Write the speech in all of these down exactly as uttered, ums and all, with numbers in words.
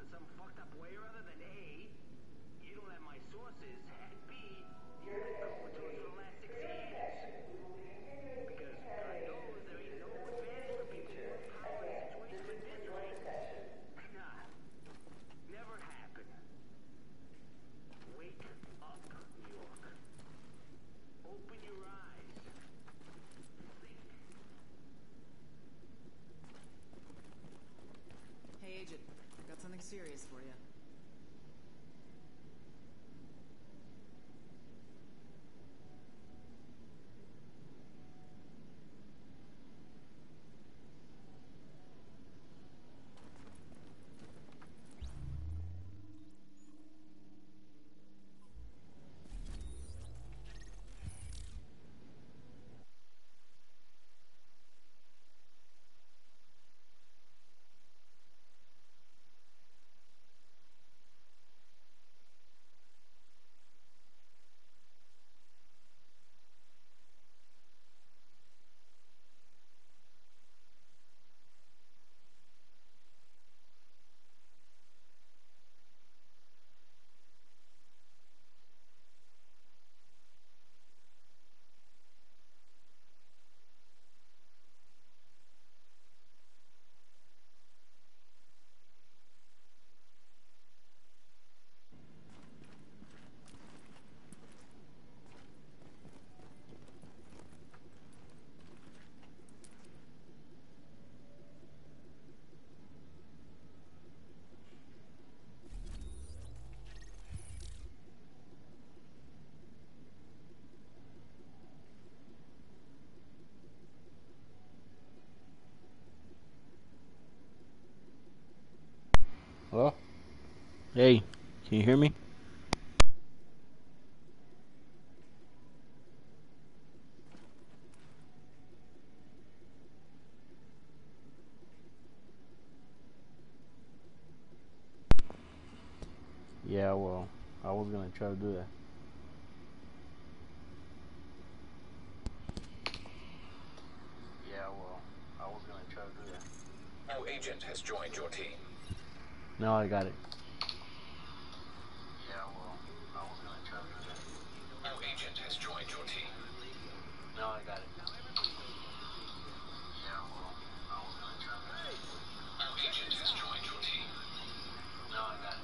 in some fucked up way or other, then A, you don't have my sources, and B, you've been comatose for the last six years. Because God knows there ain't no advantage for being more power in a situation like this, right? Nah, never happened. Wake up, New York. Open your eyes. Think. Hey, Agent. Got something serious for you. Hello? Hey, can you hear me? Yeah, well, I was gonna try to do that. Yeah, well, I was gonna try to do that. No agent has joined your team. No, I got it. Yeah, well, I was gonna try to do that. No agent has joined your team. No, I got it. Yeah, well, I was gonna try to do that. No agent has joined your team. No, I got it.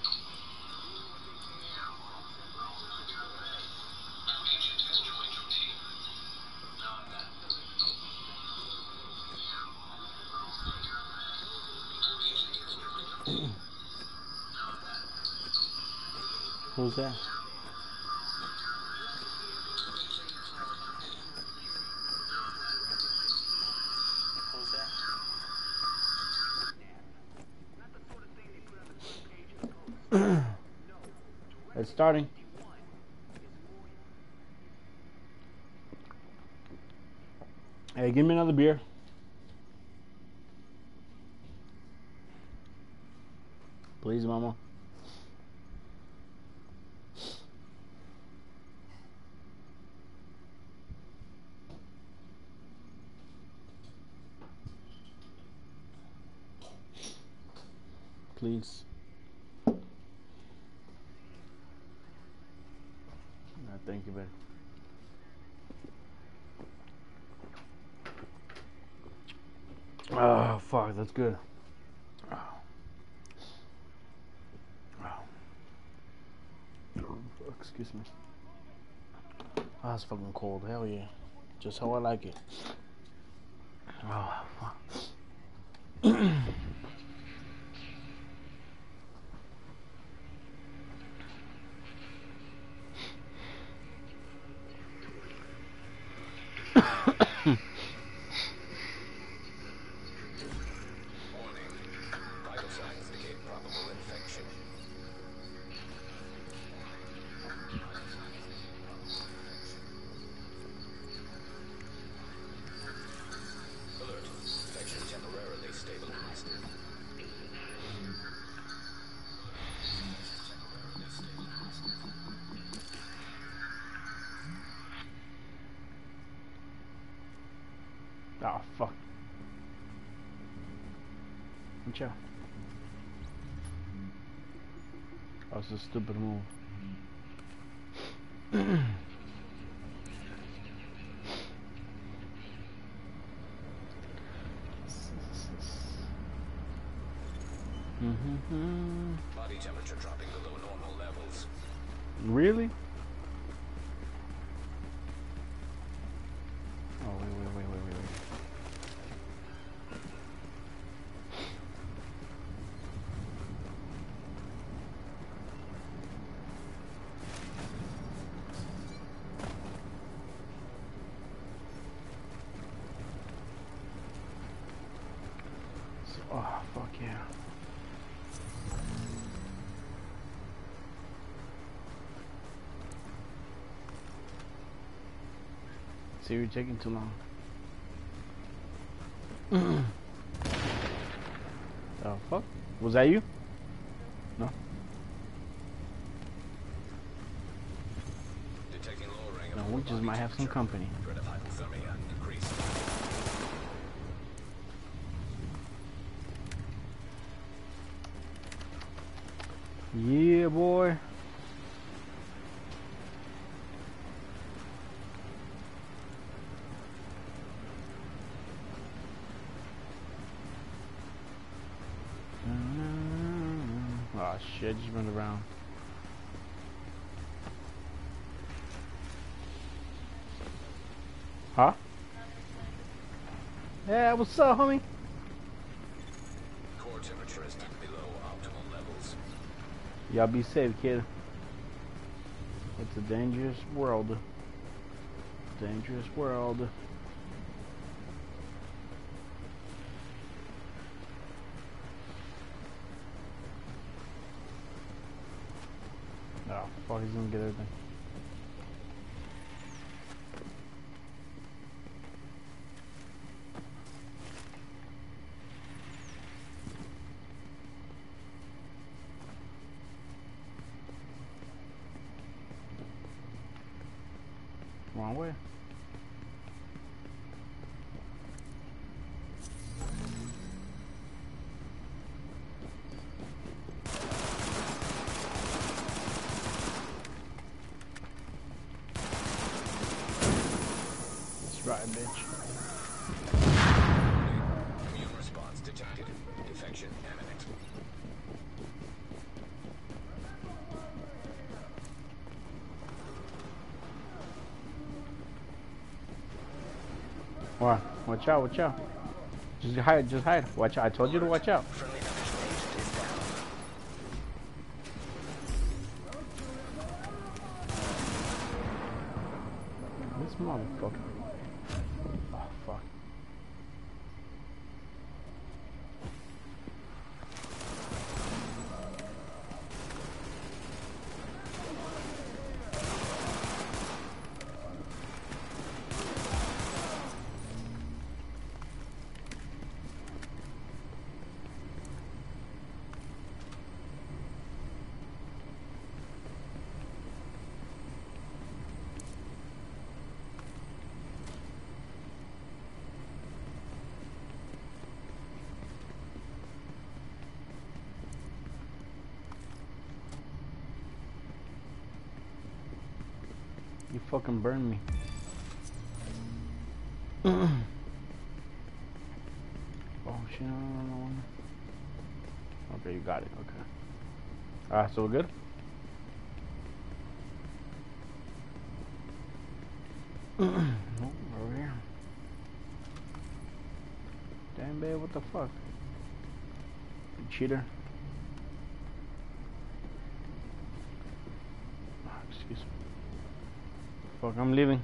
Yeah, well, I was gonna try to do that. No agent has joined your team. No, I got it. Yeah, well, I was gonna try to do that. No agent has joined your team. No, I got it. Who's that? Who's that? Not the sort of thing they put on the front page of the Post. No. It's starting. fifty-one is more. Hey, give me another beer. Please, mama. Please. No, thank you, babe. Oh, fuck, that's good. Oh. Oh. Excuse me. Oh, it's fucking cold. Hell yeah. Just how I like it. Oh, fuck. Warning. Vital signs indicate probable infection. Alert. Infection temporarily stabilized. Temporarily stabilized. Oh, fuck. Ciao. That's a stupid move. Mm-hmm. Body temperature dropping below normal levels. Really? Oh, wait, wait, wait, wait, wait, wait. So, oh, fuck yeah. See, you're taking too long. Oh, fuck? Was that you? No? Detecting lowering No, of we just body might have some temperature. company. Threat of hypothermia increased. Yeah, boy. Oh shit, just run around. Huh? Yeah, what's up, homie? Core temperature is dipped below optimal levels. Y'all be safe, kid. It's a dangerous world. Dangerous world. Oh, fuck, he's gonna get everything. Wrong way. That's right, bitch. Immune response detected. Infection imminent. What? Watch out, watch out. Just hide, just hide. Watch out. I told you to watch out. Friendly division agent is down. This motherfucker. Oh, fuck. You fucking burned me. Oh shit, no, no, no, no. Okay, you got it, okay. Alright, so we're good? Nope, over here. Damn, babe, what the fuck? You cheater. Oh, excuse me. Fuck, I'm leaving.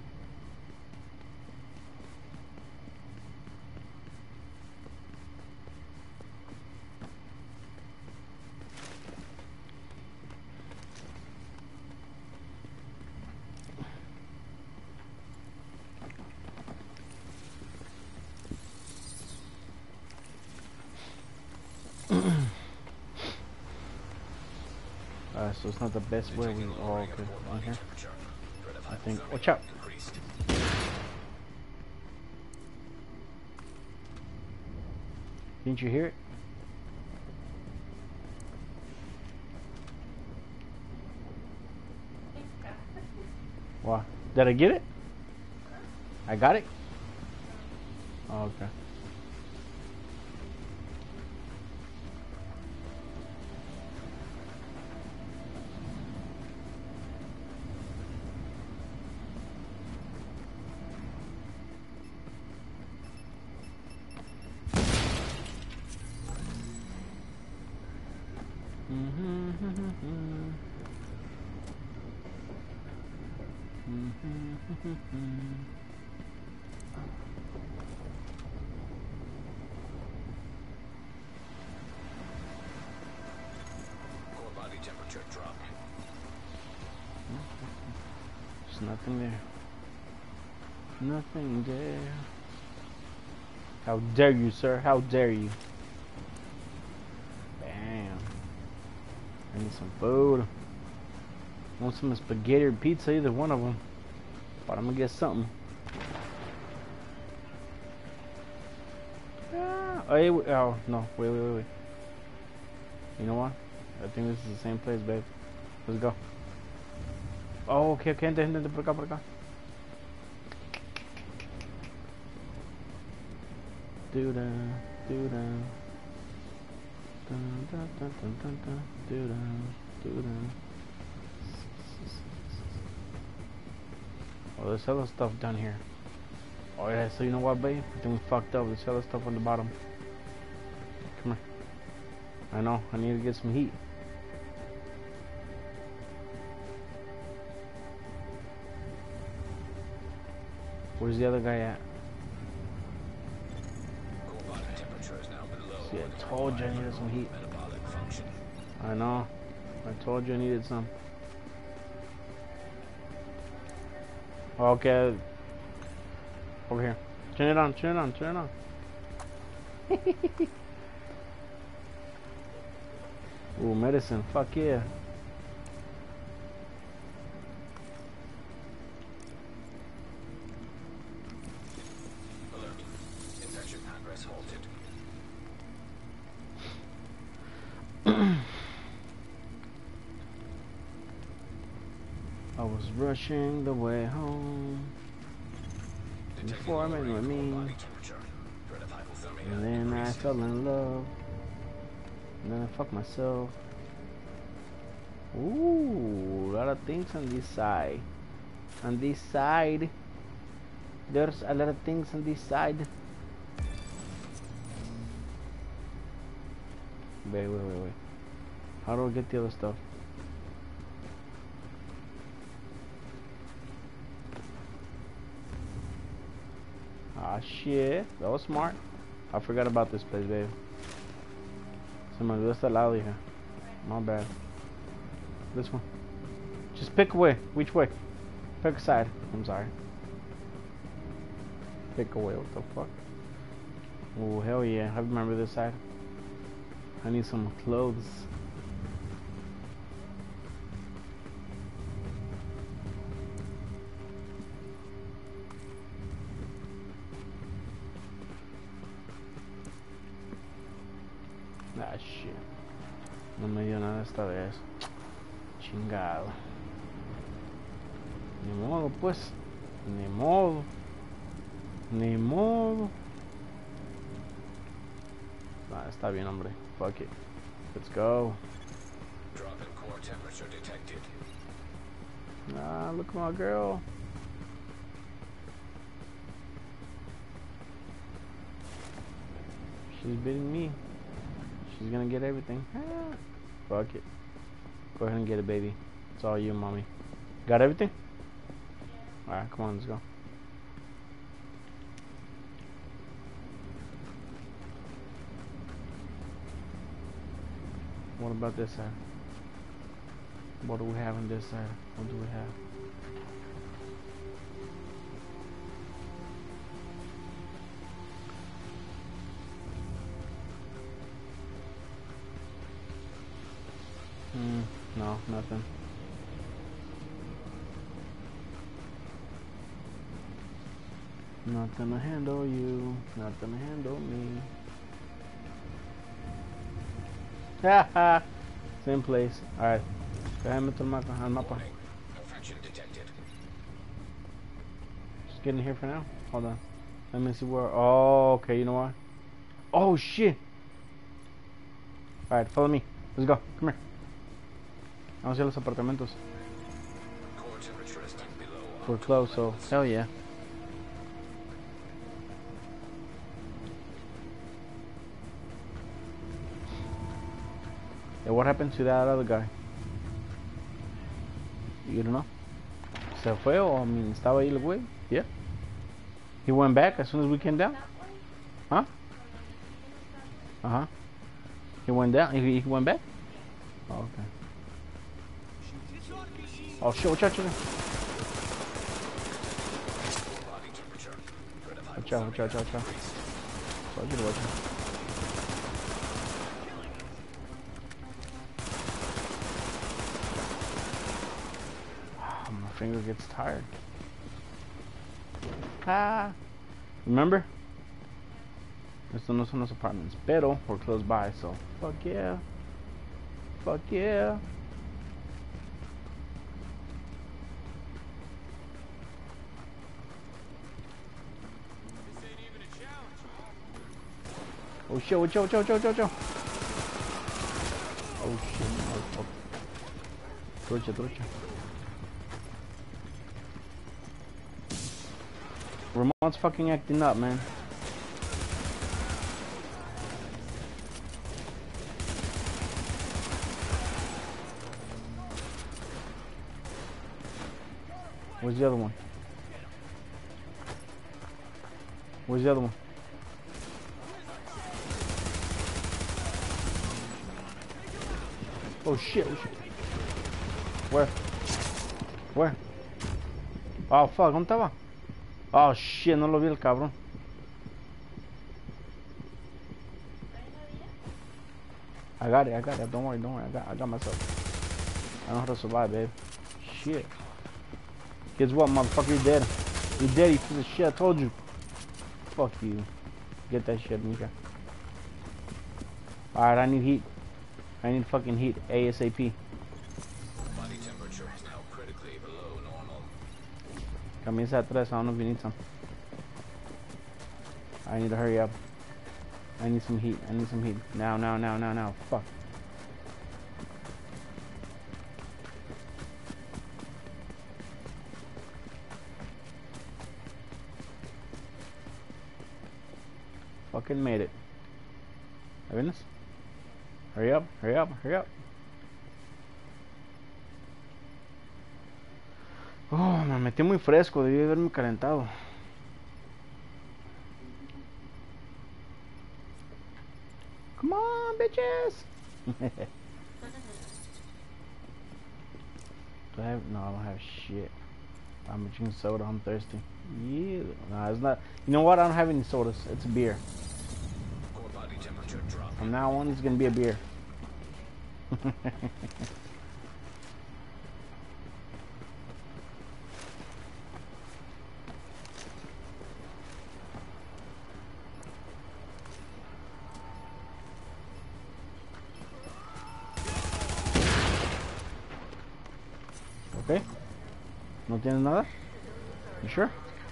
Uh, so it's not the best way we all okay. On here. I think. Watch out. Didn't you hear it? Did I get it? I got it? Oh, okay. Core body temperature drop. There's nothing there. Nothing there. How dare you, sir? How dare you? Bam. I need some food. Want some spaghetti or pizza, either one of them. But I'm gonna get something. Ah, oh, hey, wait, oh, no, wait, wait, wait, wait. You know what? I think this is the same place, babe. Let's go. Oh, okay, okay, ente, ente, ente, por acá, por acá. Do-da, do-da. Dun, dun, dun, dun, dun, dun. Do-da, do-da. Oh, there's hella stuff down here. Oh yeah, so you know what, babe? I think we fucked up. There's hella stuff on the bottom. Come here. I know, I need to get some heat. Where's the other guy at? Core body temperature is now below. See, I told you I needed some heat. Metabolic function. I know. I told you I needed some. Okay. Over here. Turn it on, turn it on, turn it on. Ooh, medicine. Fuck yeah. Alert. Infection progress halted. I was rushing the way home before I met with me, and then I fell in love, and then I fucked myself. Ooh, a lot of things on this side. On this side, there's a lot of things on this side. Wait, wait, wait, wait. How do I get the other stuff? Ah, shit. That was smart. I forgot about this place, babe. Se me olvidó este lado, hija. My bad. This one. Just pick away. Which way? Pick a side. I'm sorry. Pick away. What the fuck? Oh, hell yeah. I remember this side. I need some clothes. Ah, shit. No me dio nada esta vez. Chingado. Ni modo, pues. Ni modo. Ni modo. Ah, está bien, hombre. Fuck it. Let's go. Drop in core temperature detected. Ah, look at my girl. She's beating me. She's gonna get everything. Ah, fuck it. Go ahead and get it, baby. It's all you, mommy. Got everything? Alright, come on, let's go. What about this side? What do we have on this side? What do we have? Hmm, no, nothing. Nothing to handle you, nothing to handle me. Haha, same place. Alright, déjame meter el mapa, al mapa. Infection detected. get in here for now. Hold on. Let me see where. Oh, okay. You know what? Oh shit! All right, follow me. Let's go. Come here. Vamos a ir a los apartamentos. Core temperature is dipped below. We're close, so hell yeah. Yeah, what happened to that other guy? You don't know? Se fue o I mean, estaba ahí el güey? Yeah. He went back as soon as we came down? Huh? Uh huh. He went down? He, he went back? Oh, okay. Oh shit, watch out, watch out. Body temperature. Threat of Watch out, watch out, watch out. Watch out, watch out. My finger gets tired. Ah. Remember? Estos no son los apartments, pero we're close by, so fuck yeah. Fuck yeah. Oh shit, watch out, watch out, watch out, watch out. Oh shit, motherfucker. Trucha, trucha. Ramon's fucking acting up, man. Where's the other one? Where's the other one? Oh shit, oh shit. Where? Where? Oh fuck, ¿dónde estaba? Oh shit, no lo vi el cabrón. I got it, I got it. Don't worry, don't worry. I got, I got myself. I know how to survive, babe. Shit. Guess what, motherfucker? You're dead. You're dead, you piece of shit. I told you. Fuck you. Get that shit, Mika. Alright, I need heat. I need fucking heat ASAP. Body temperature is now critically below normal. Camisa atrás, I don't know if you need some. I need to hurry up. I need some heat. I need some heat. Now, now, now, now, now. Fuck. Fucking made it. ¿Vienes? Hurry up, hurry up, hurry up. Oh, me metí muy fresco, debí haberme calentado. Come on, bitches. Do I have, no, I don't have shit. I'm drinking soda, I'm thirsty. Yeah, no, it's not. You know what? I don't have any sodas. It's a beer. Core body temperature dropping. From now on, it's gonna be a beer. Okay. ¿No tienes nada? You sure?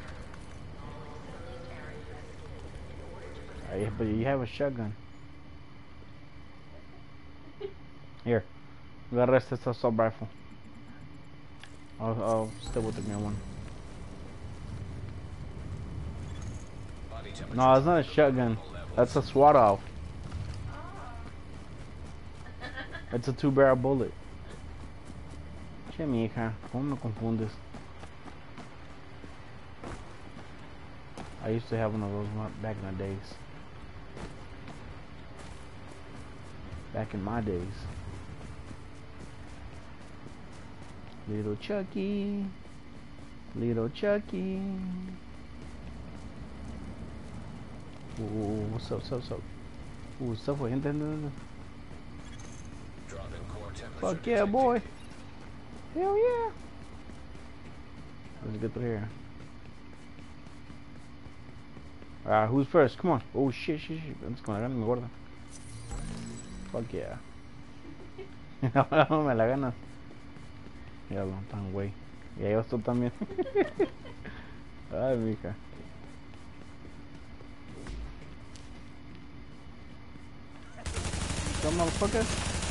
Uh, but you have a shotgun. Here. Agarra este assault rifle. I'll, I'll stay with the new one. Body temperature. No, it's not a shotgun. That's a SWAT off. It's a two barrel bullet. Che, mi hija, ¿cómo me confundes? I used to have one of those back in the days. Back in my days. Little Chucky. Little Chucky. Ooh, what's up, what's up, what's up? Ooh, what's up with gente? Dropping core temperature. Fuck yeah, boy. Hell yeah. Let's get through here. Alright, who's first? Come on. Oh shit, shit, shit. Let's go. Agarra mi gorda. Fuck yeah. No me la ganas. Míralo, tan güey. Y ahí vas tú también. Ay, mija. Come motherfucker.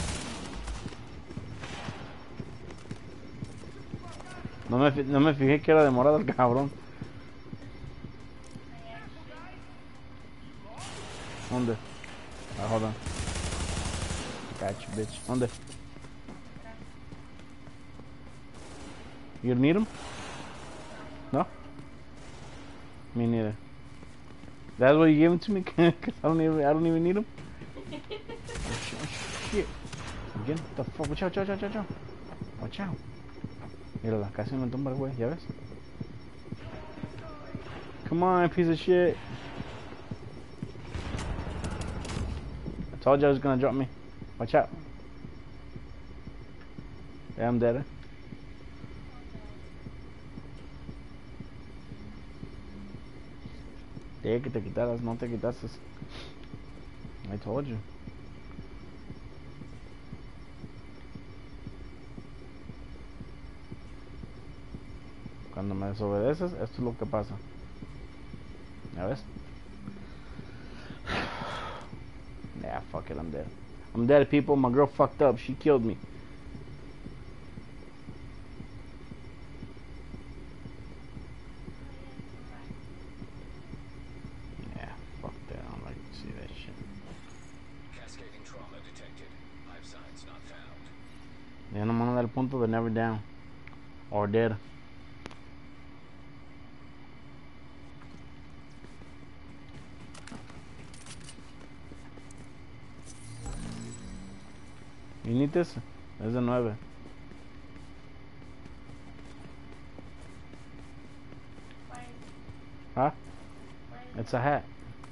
No me, fi- no me fijé que era de morado el cabrón. ¿Dónde? Ah, hold on. Gotcha, bitch. ¿Dónde? You need him? No? Me neither. That's what you gave him to me? Cause I don't even, I don't even need him. Oh, shit. Oh, shit. Again? What the fuck? Watch out, watch out, watch out. Watch out. Mírala, casi me tumba el güey, ¿ya ves? Come on, piece of shit. I told you I was gonna drop me. Watch out. Yeah, I'm dead. Dije que te quitaras, no te quitaste. I told you. Cuando me desobedeces, esto es lo que pasa. ¿Ya ves? Yeah, fuck it, I'm dead. I'm dead, people. My girl fucked up. She killed me. Yeah, fuck that. I don't like to see that shit. Cascading trauma detected. Life signs not found. Ya no me van a dar el punto de never down. Or dead. You need this? Es de nueve. Huh? It's a hat.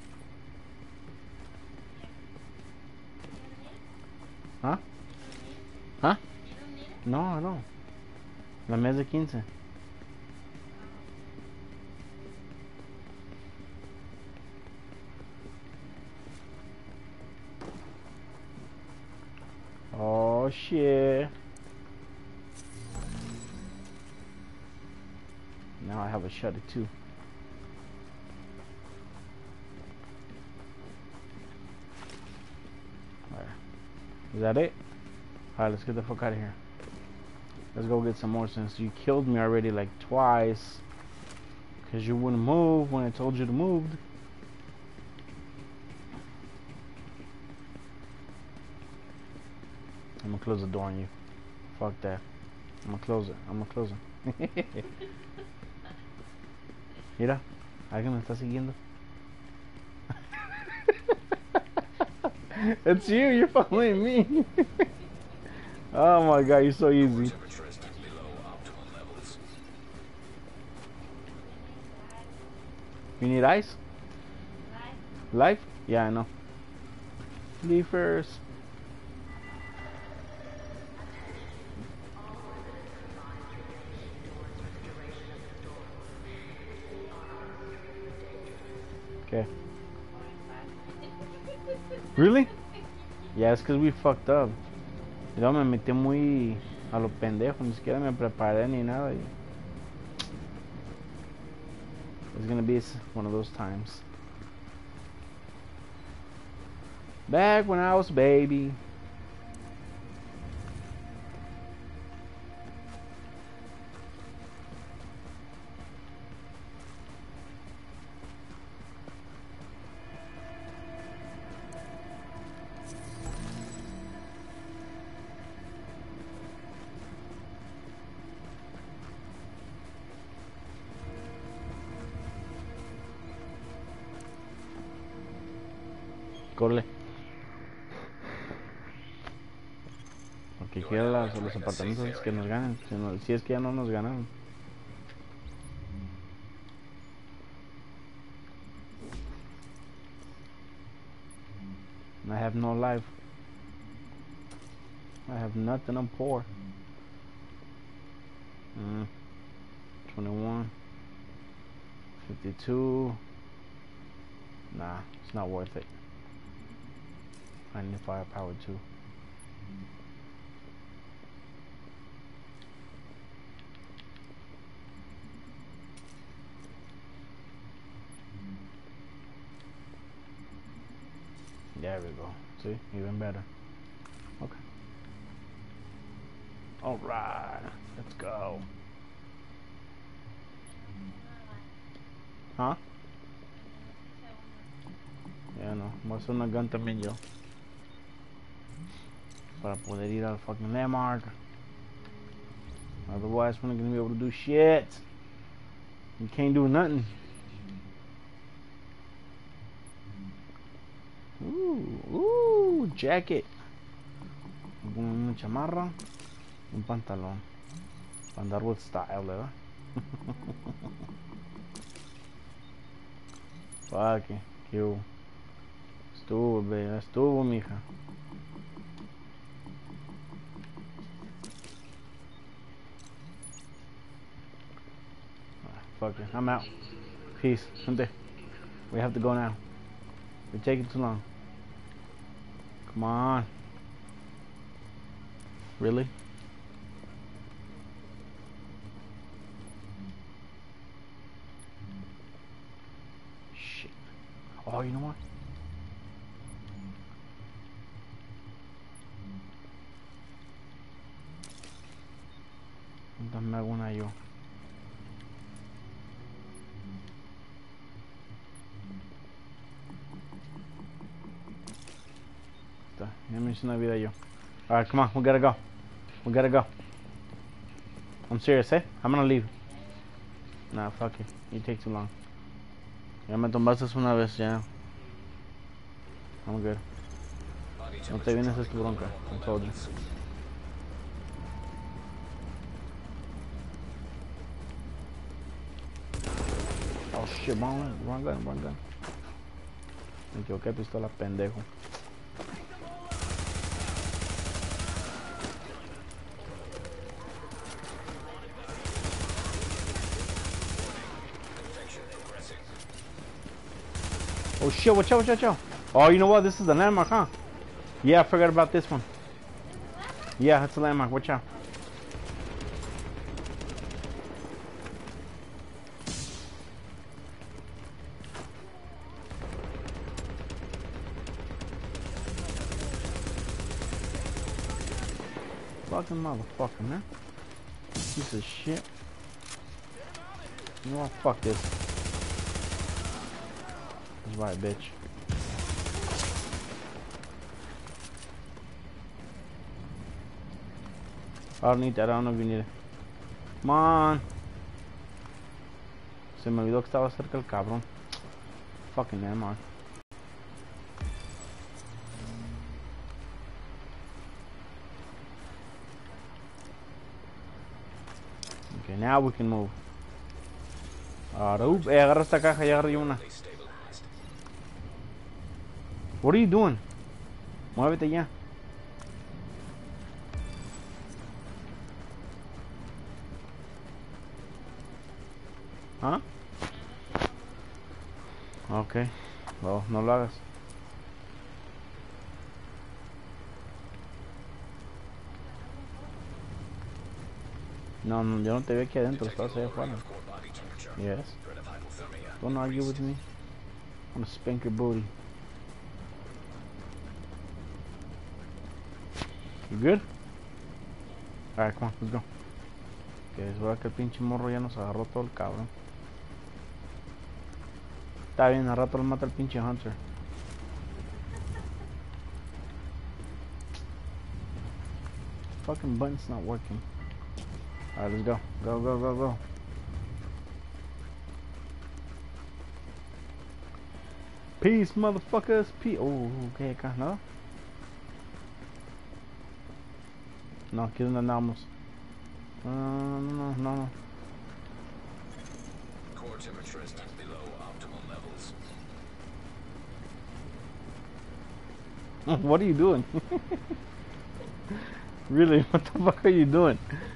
Huh? Huh? No, I don't. La mía es de quince. Oh shit. Now I have a shutter too. Alright. Is that it? Alright, let's get the fuck out of here. Let's go get some more since you killed me already like twice. Because you wouldn't move when I told you to move. I'm gonna close the door on you. Fuck that. I'm gonna close it. I'm gonna close it. Mira, alguien me está siguiendo. It's you, you're following me. Oh my god, you're so easy. Temperature is below optimal levels. You need ice? Life? Yeah, I know. Leave first. Okay. Really? Yeah, it's because we fucked up. Y luego me metí muy a lo pendejo, ni siquiera me preparé ni nada. y- It's gonna be s- one of those times. Back when I was a baby. Corre. Porque quiero las- los apartamentos que nos ganen. Si, no- si es que ya no nos ganaron. I have no life. I have nothing. I'm poor. Mm. twenty-one. fifty-two. Nah, it's not worth it. I need firepower too. There we go. See? Even better. Okay. Alright. Let's go. Huh? Ya no. Voy a hacer una gun también yo. Para poder ir al fucking landmark. Otherwise, we're not gonna be able to do shit. You can't do nothing. Ooh, ooh, jacket. Una chamarra. Un pantalón. Para andar with style, ¿verdad? Fuck it. ¿Qué hubo? Estuvo, baby. Estuvo, mija. Fuck it. I'm out. Peace. Gente. We have to go now. We're taking too long. Come on. Really? Shit. Oh, you know what? Dame alguna yo. Ya me hice una vida yo. Alright, come on, we gotta go. We gotta go. I'm serious, eh? I'm gonna leave. Nah, fuck it. You take too long. Ya me tumbaste una vez, ya. I'm good. No te vienes a tu bronca. I told you. Oh shit, wrong, wrong gun, wrong gun. Me equivoqué, pistola, pendejo. Oh shit, watch out, watch out, watch out. Oh, you know what? This is a landmark, huh? Yeah, I forgot about this one. Yeah, that's a landmark. Watch out. Fucking motherfucker, man. Piece of shit. You know what? Fuck this. That's right, bitch. I don't need that. I don't know if you need it. Come on. Se me olvidó que estaba cerca el cabrón. Fucking landmark. Okay, now we can move. Ahora, uh, eh, agarra esta caja, ya agarré una. What are you doing? Muévete ya. ¿Ah? Ok. No, no lo hagas. No, no, yo no te veo aquí adentro, estás allá afuera. Yes. Don't argue with me. I'm gonna spank your booty. You good? Alright, come on, let's go. Que es verdad que el pinche morro ya nos agarró todo el cabrón. Está bien, al rato le mata el pinche Hunter. Fucking button's not working. Alright, let's go. Go, go, go, go. Peace, motherfuckers. Peace. Oh, okay, acá, ¿no? No, aquí es donde andamos. No, no, no, no, no. Core temperature is below optimal levels. What are you doing? Really, what the fuck are you doing?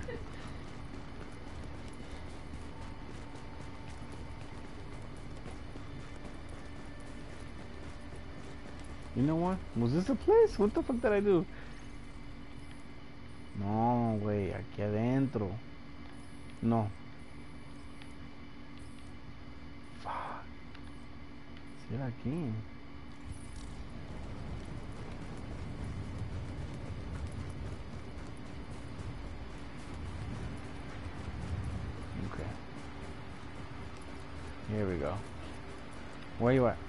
You know what? Was this a place? What the fuck did I do? No, güey, aquí adentro. No. Fuck. Si era aquí. Where you at?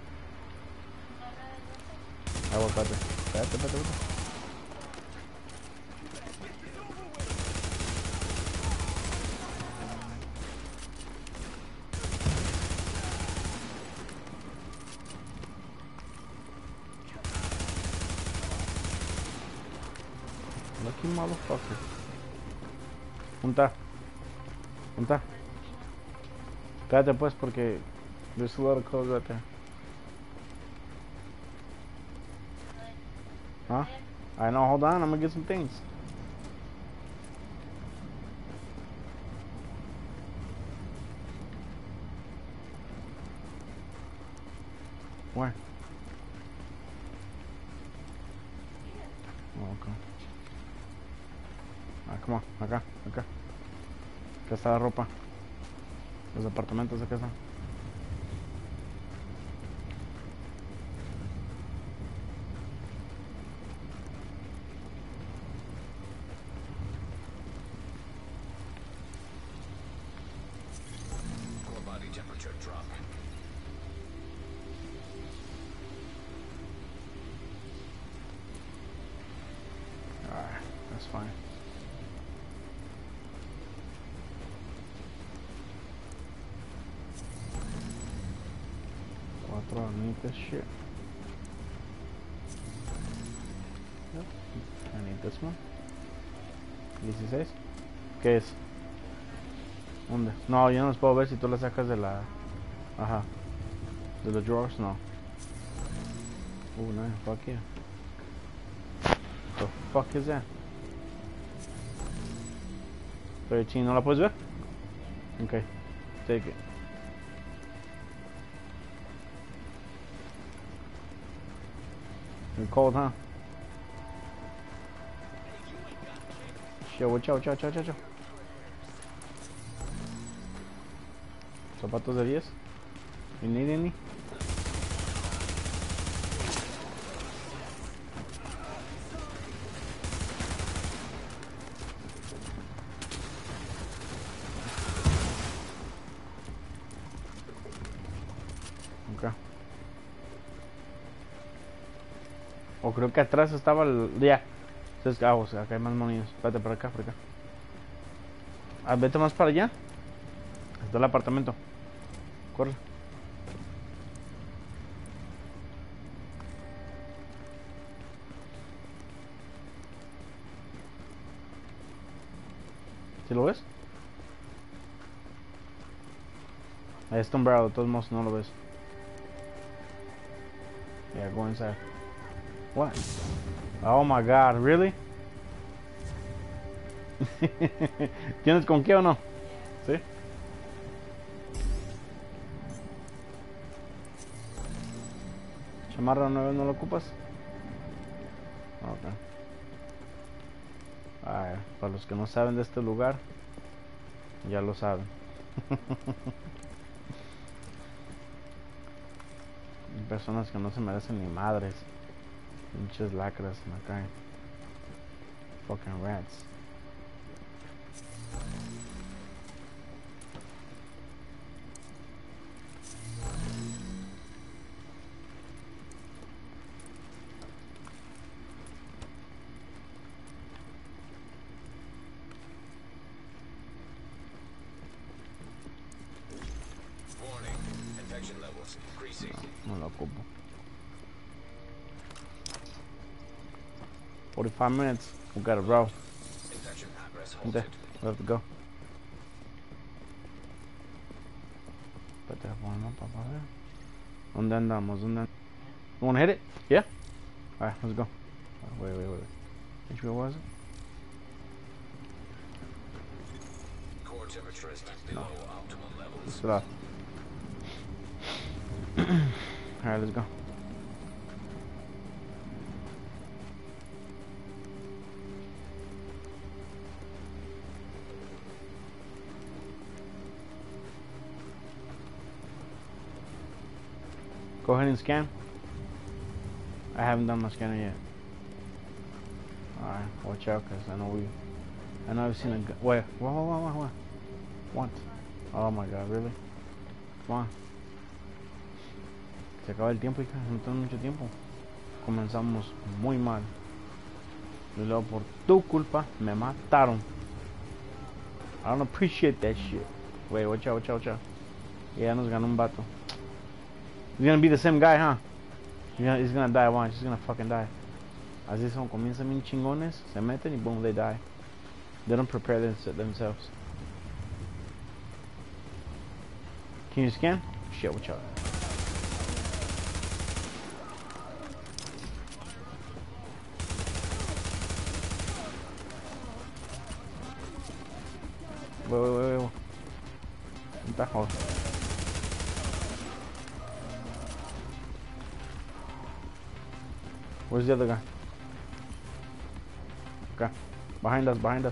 I will cut it. Espérate, espérate, espérate. Lucky motherfucker. Junta. Junta. Espérate pues porque there's a lot of clothes right there. Huh? I know, hold on, I'm gonna get some things. Where? Oh, okay. Ah, come on, acá, acá. Acá está la ropa. Los apartamentos de casa. Core body temperature drop. Alright, that's fine. Cuatro, I need this shit. Yep. I need this one. dieciséis. ¿Qué es? ¿Dónde? No, yo no los puedo ver si tú las sacas de la... Ajá. De los drawers, no. Uh, no, fuck yeah. The fuck is that? thirteen, ¿no la puedes ver? Okay, take it. You're cold, huh? Shit, watch out, watch out, watch out, watch out. Zapatos de diez. You need any? Okay. O creo que atrás estaba el... Ya. Entonces, ah, o sea, acá hay más monedas. Espérate, por acá, por acá. Ah, vete más para allá. Está el apartamento. Corre. ¿Sí lo ves? Ahí está un barrel, de todos modos no lo ves. Yeah, go inside. What? Oh my god, really? ¿Tienes con qué o no? ¿Sí? ¿Chamarra nueva no lo ocupas? Ok. Ah, para los que no saben de este lugar, ya lo saben. Hay personas que no se merecen ni madres. Pinches lacras me caen. Fucking rats. Warning. Infection levels increasing. No lo ocupo. forty-five minutes. We gotta roll. Infection progress There. halted. We have to go. Espérate, bueno, papá. ¿Dónde andamos? ¿Dónde andamos? You wanna hit it? Yeah? Alright, let's go. Oh, wait, wait, wait. Which way was it? Core temperature is below optimal levels. Let's get off. Alright, let's go. Go ahead and scan. I haven't done my scanner yet. Alright, watch out, cause I know we, I know I've seen a gun. Where? Whoa, whoa, whoa, whoa, whoa. What? Oh my god, really? Come on. Se acaba el tiempo, hija. No tengo mucho tiempo. Comenzamos muy mal. Y luego por tu culpa me mataron. I don't appreciate that shit. Wait, watch out, watch out, watch out. Yeah, nos ganó un vato. He's gonna be the same guy, huh? He's gonna, he's gonna die once. He's gonna fucking die. Así son, comienzan bien chingones, se meten y boom, they die. They don't prepare them, themselves. Can you scan? Shit, watch out. Wait, wait, wait, wait. Back off. Where's the other guy? Okay. Behind us, behind us.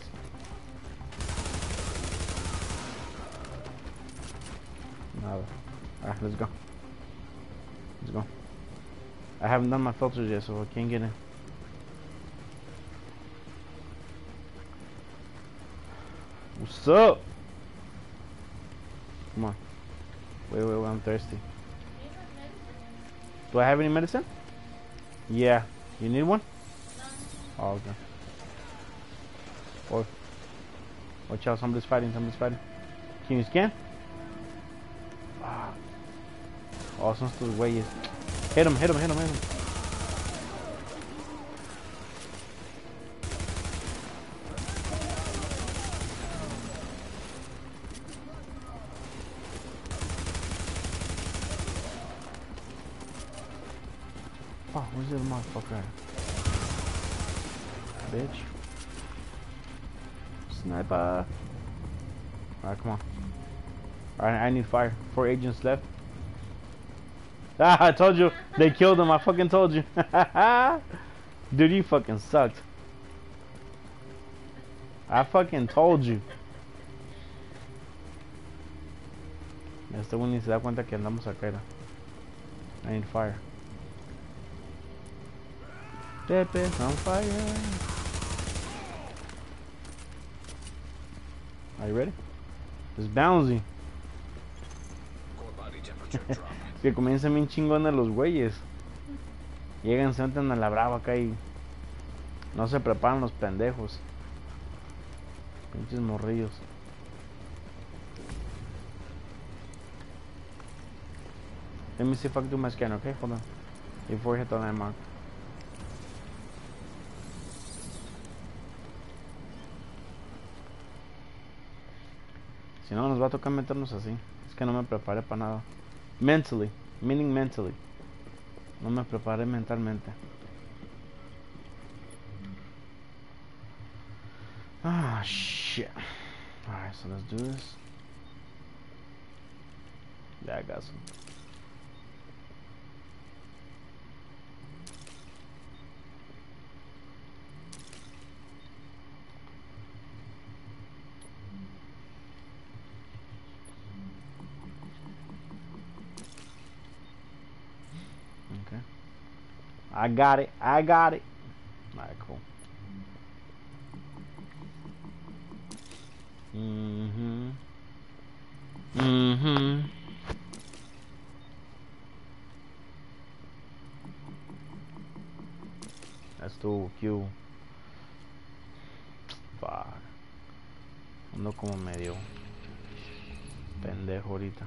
Nada. Alright, let's go. Let's go. I haven't done my filters yet, so I can't get in. What's up? Come on. Wait, wait, wait, I'm thirsty. Do I have any medicine? Yeah. You need one? Oh, okay. Or, watch out, somebody's fighting, somebody's fighting. Can you scan? Ah. Oh, son estos güeyes. Hit him, hit him, hit him, hit him. Oh, where's the other motherfucker at? Bitch. Sniper. Alright, come on. Alright, I need fire. Four agents left. Ah, I told you. They killed him. I fucking told you. Dude, you fucking sucked. I fucking told you. Este güey ni se da cuenta que andamos acá. Era. I need fire. Pepe's on fire. Are you ready? It's bouncy. Core body temperature drop. Que comienzan bien chingones los güeyes. Llegan, se meten a la brava acá y no se preparan los pendejos. Pinches morrillos. Let me see if I can do my scan, okay? Hold on. Before we hit the landmark. Si no, nos va a tocar meternos así. Es que no me preparé para nada. Mentally. Meaning mentally. No me preparé mentalmente. Ah, shit. Alright, so let's do this. Yeah, I got some. Okay. I got it. I got it. Alright, cool. Mm-hmm. Mm-hmm. That's too cute. Fuck. Ando como medio pendejo ahorita.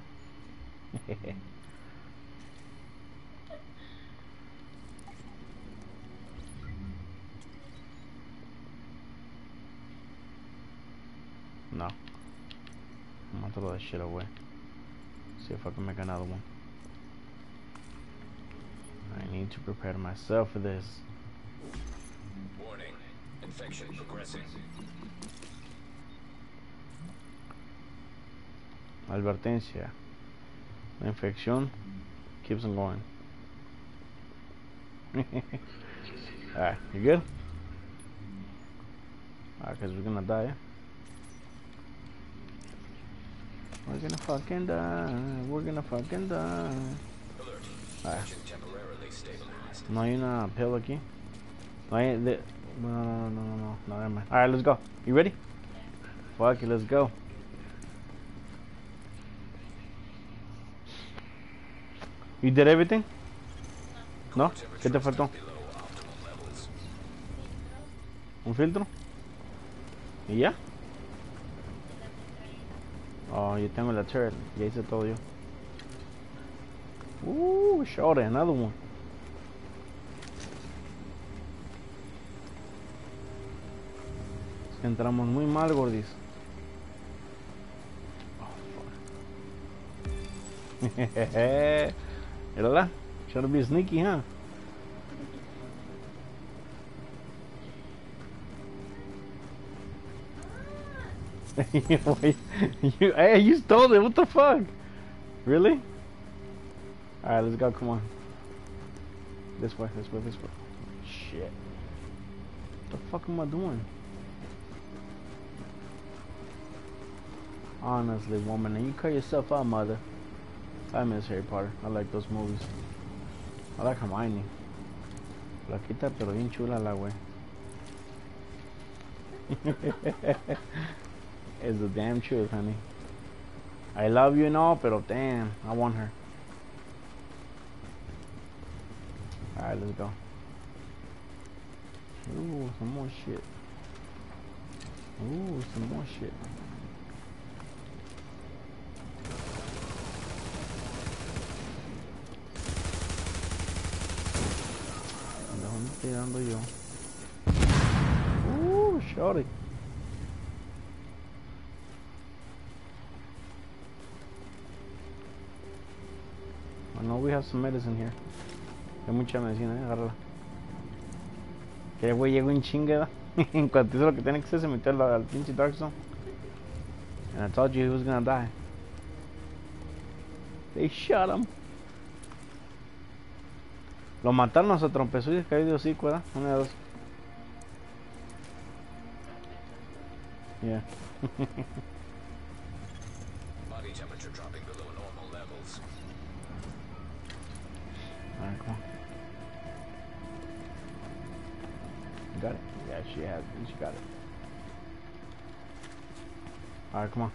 No. I'm gonna throw that shit away. See if I can make another one. I need to prepare myself for this. Warning. Infection progressing. Advertencia. La infección keeps on going. Alright, you good? Alright, cause we're gonna die. We're gonna fucking die. We're gonna fucking die. Alert. Alright. Infection temporarily stabilized. No hay una pill aquí. No hay de. No, no, no, no, no, no. No, never mind. Alright, let's go. You ready? Fuck it, let's go. You did everything? ¿No? ¿Qué te faltó? ¿Un filtro? ¿Y ya? Oh, yo tengo la turret. Ya hice todo yo. Uh, short, another one. Es que entramos muy mal, gordis. Oh, fuck. ¿Verdad? Trying to be sneaky, huh? Wait, you, hey, you stole it. What the fuck? Really? Alright, let's go. Come on. This way, this way, this way. Shit. What the fuck am I doing? Honestly, woman, and you cut yourself out, mother. I miss Harry Potter. I like those movies. I like Hermione. Flaquita, pero bien chula la güey. It's the damn truth, honey. I love you and all, pero damn, I want her. Alright, let's go. Ooh, some more shit. Ooh, some more shit. ¿Dónde estoy dando yo? Ooh, shorty. I know we have some medicine here. Hay mucha medicina, eh, agárrala. Que güey llegó en chinga. En cuanto hizo lo que tiene que hacer, se metió al, al pinche Dark Zone. And I told you he was gonna die. They shot him. Lo mataron a su trompezó y se cayó de hocico, ¿verdad? Una de dos. Yeah. Body temperature dropping below normal levels. Alright, come on. You got it? Yeah, she has it. She got it. Alright, come on.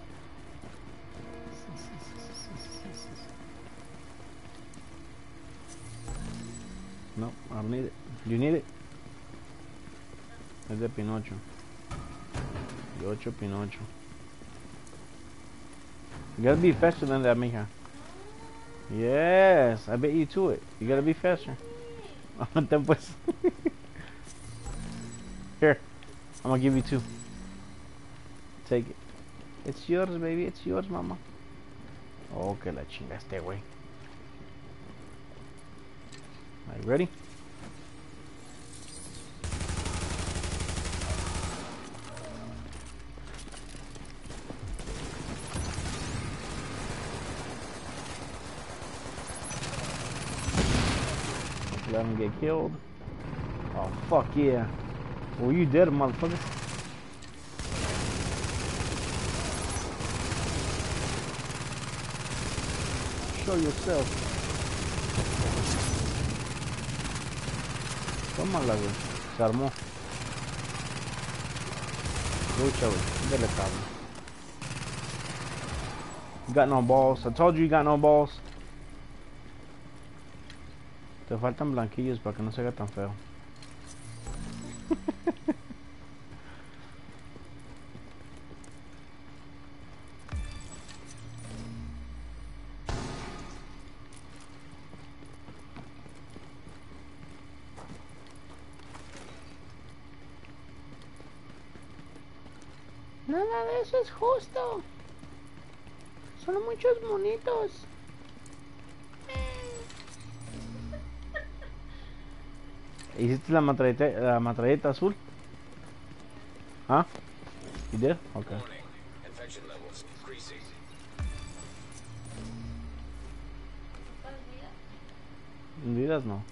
No, I don't need it. You need it? Es de Pinocho. De ocho Pinocho. You gotta be faster than that, mija. Yes, I bet you to it. You gotta be faster. Then pues. Here, I'm gonna give you two. Take it. It's yours, baby. It's yours, mama. Oh, que la chingaste, güey. Are you ready? Let him get killed. Oh, fuck yeah. Well, you dead, motherfucker. Show yourself. Tómala, güey. Se armó. Lucha, güey. Dele, cabrón. You got no balls. I told you you got no balls. Te faltan blanquillos para que no se haga tan feo. Nada de eso es justo. Son muchos monitos. ¿Hiciste la matralleta, la matralleta azul? ¿Ah? ¿You did? Okay. Warning. Infection levels increasing. Vidas no.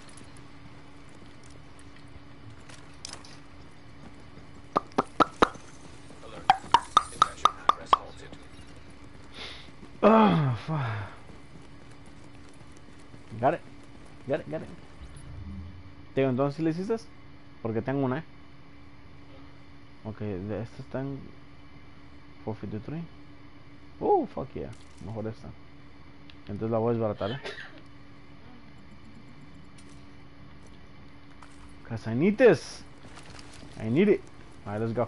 Alert. Infection progress halted. Oh, fuck. Got it. Got it, got it. Digo, entonces ¿sí le hiciste? Porque tengo una, ¿eh? Ok, de esta está en cuatrocientos cincuenta y tres. Oh, fuck yeah. Mejor esta. Entonces la voy a desbaratar, ¿eh? Cause I need this. I need it. Alright, let's go.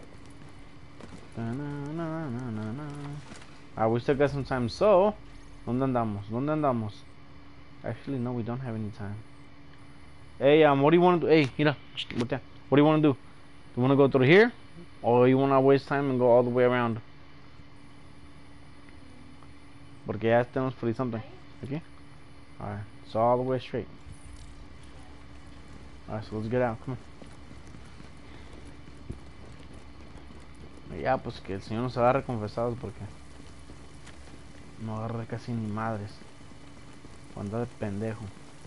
Alright, we still got some time. So, ¿dónde andamos? ¿Dónde andamos? Actually, no, we don't have any time. Hey, um, what do you want to do? Hey, mira, what do you want to do? Do you want to go through here? Or you want to waste time and go all the way around? Porque ya tenemos for something. Okay? Alright, so all the way straight. Alright, so let's get out. Come on. Ya, pues que el Señor nos agarre confesados porque no agarra casi ni madres. Cuando de pendejo.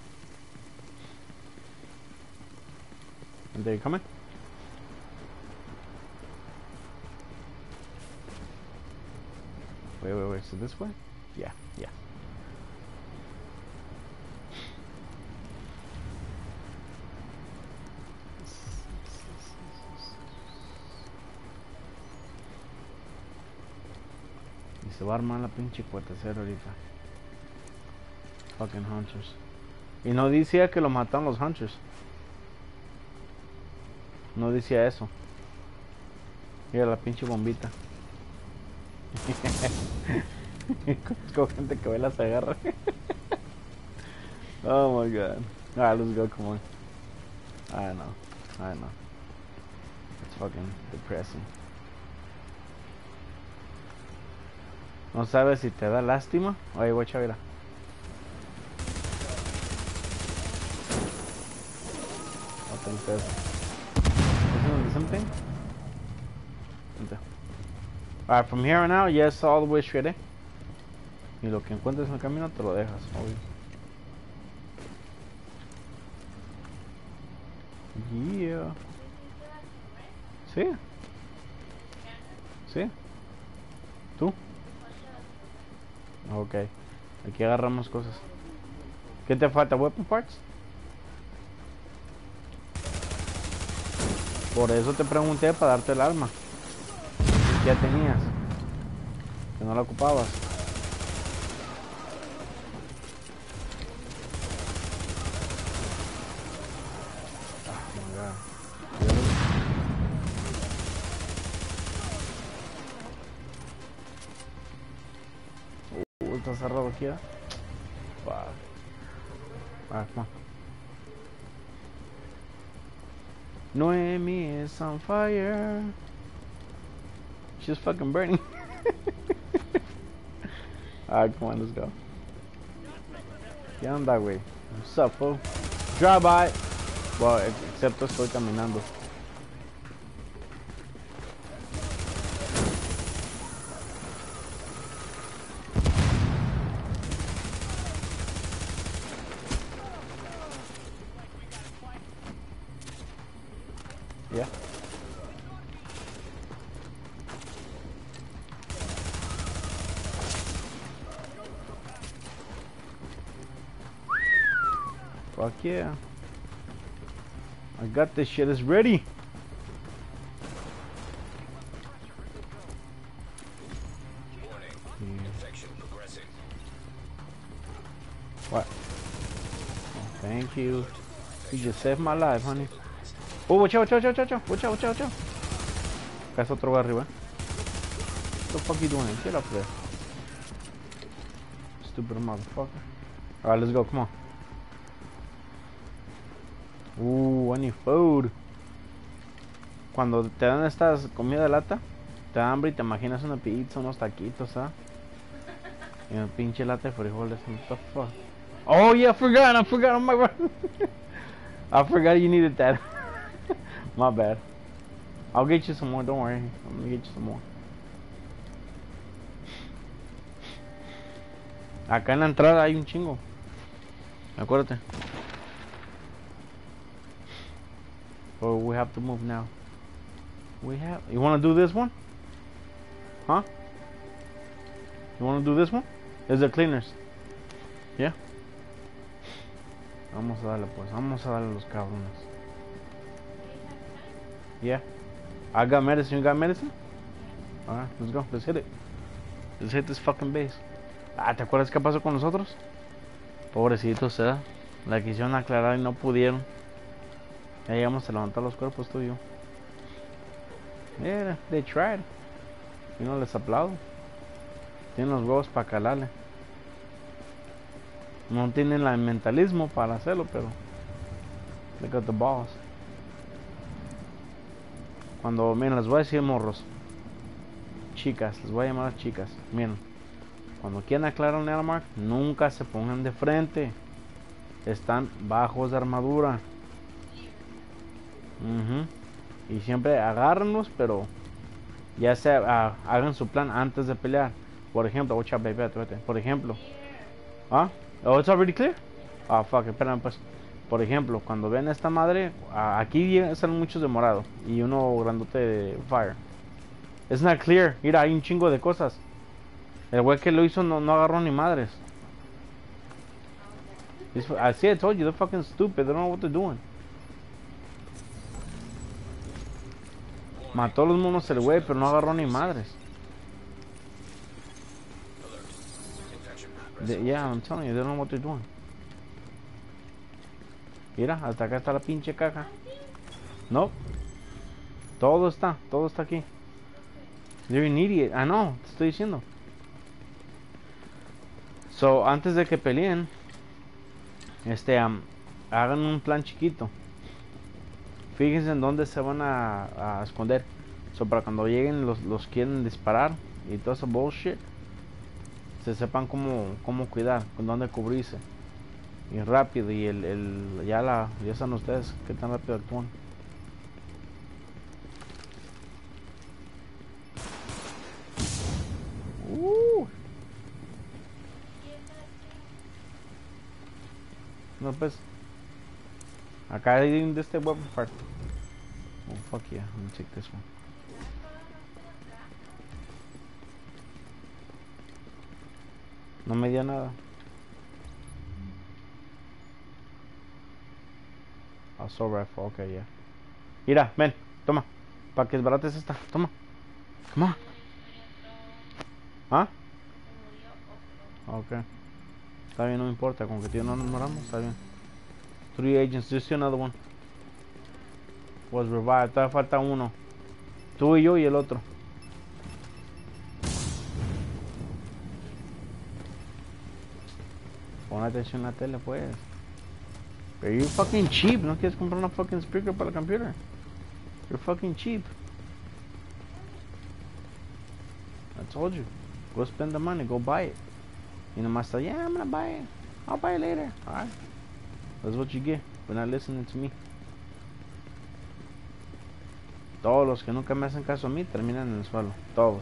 And there you coming? Wait, wait, wait. So this way? Yeah, yeah. Y se va a armar la pinche cuartecera ahorita. Fucking hunters. Y no decía que lo mataron los hunters. No decía eso. Mira la pinche bombita. Con gente que ve las agarra. Oh my god. Alright, let's go, come on. I know. I know. It's fucking depressing. No sabes si te da lástima. Oye, guacha, mira. Isn't it something? Alright, from here on out, yes, all the way straight, eh? Y lo que encuentres en el camino te lo dejas, obvio. Yeah. Sí. Sí. ¿Tú? Ok. Aquí agarramos cosas. ¿Qué te falta? ¿Weapon parts? Por eso te pregunté para darte el arma. ¿Qué ya tenías? Que no la ocupabas. Oh my god. Uh, está cerrado aquí, ¿eh? Fuck. Alright, come on. Noemi is on fire. She's fucking burning. Alright, come on, let's go. Get on that way. What's up, fool? Drive by. Well, excepto estoy caminando. Yeah. Fuck yeah. I got this shit, it's ready. Warning. Infection progressing. What? Oh, thank you. You just saved my life, honey. Oh, watch out, watch out, watch out, watch out, watch out, watch out. Acá está otro arriba. What the fuck you doing? Get up there. Stupid motherfucker. Alright, let's go, come on. Uh, I need food. Cuando te dan estas comida de lata, te da hambre y te imaginas una pizza, unos taquitos, ¿ah? Y una pinche lata de frijoles. What the fuck? Oh yeah, I forgot, I forgot, oh my god. I forgot you needed that. My bad. I'll get you some more, don't worry. I'm gonna get you some more. Acá en la entrada hay un chingo. Acuérdate. Or we have to move now. We have. You wanna do this one? Huh? You wanna do this one? Is the cleaners? Yeah. Vamos a darle pues. Vamos a darle a los cabrones. Yeah. I got medicine. You got medicine? Alright, let's go. Let's hit it. Let's hit this fucking base. Ah, ¿te acuerdas qué pasó con nosotros? Pobrecitos, ¿eh? La quisieron aclarar y no pudieron. Ya llegamos a levantar los cuerpos tú y yo. Yeah, they tried. Y no les aplaudo. Tienen los huevos para calarle. No tienen el mentalismo para hacerlo, pero they got the balls. Cuando, miren, les voy a decir morros. Chicas, les voy a llamar a chicas. Miren, cuando quieran aclarar un Airmark, nunca se pongan de frente. Están bajos de armadura. Uh-huh. Y siempre agárrenlos, pero ya se uh, hagan su plan antes de pelear. Por ejemplo, watch out, baby, vete, vete. Por ejemplo, ¿ah? Oh, it's already clear. Ah, oh, fuck, espérame pues. Por ejemplo, cuando ven esta madre, uh, aquí salen muchos de morado y uno grandote de fire. It's not clear. Mira, hay un chingo de cosas. El güey que lo hizo no, no agarró ni madres. It's, I see, I told you, they're fucking stupid. They don't know what they're doing. Mató a los monos el güey, pero no agarró ni madres. De, yeah, I'm telling you, they don't know what they're doing. Mira, hasta acá está la pinche caja. No. Todo está, todo está aquí. You're an idiot. Ah, no, te estoy diciendo. So, antes de que peleen, este, um, hagan un plan chiquito. Fíjense en dónde se van a, a esconder. So, para cuando lleguen los, los quieren disparar y todo eso bullshit, se sepan cómo, cómo cuidar, con dónde cubrirse. Y rápido, y el, el ya la, ya saben ustedes qué tan rápido actúan. Uh. No pues. Acá hay de este weapon part. Oh fuck yeah, let me take this one. No me dio nada. Assault rifle, okay, yeah. Mira, ven, toma. Para que desbarates esta, toma. Come on. ¿Ah? Okay. Está bien, no me importa, con que tío no nos moramos, está bien. Three agents, just another one. Was revived, todavía falta uno. Tú y yo y el otro. Pon atención a la tele, pues. Pero you're fucking cheap, no quieres comprar una fucking speaker para el computer. You're fucking cheap. I told you. Go spend the money, go buy it. You know, master, yeah, I'm gonna buy it. I'll buy it later. Alright. That's what you get for not listening to me. Todos los que nunca me hacen caso a mí terminan en el suelo. Todos.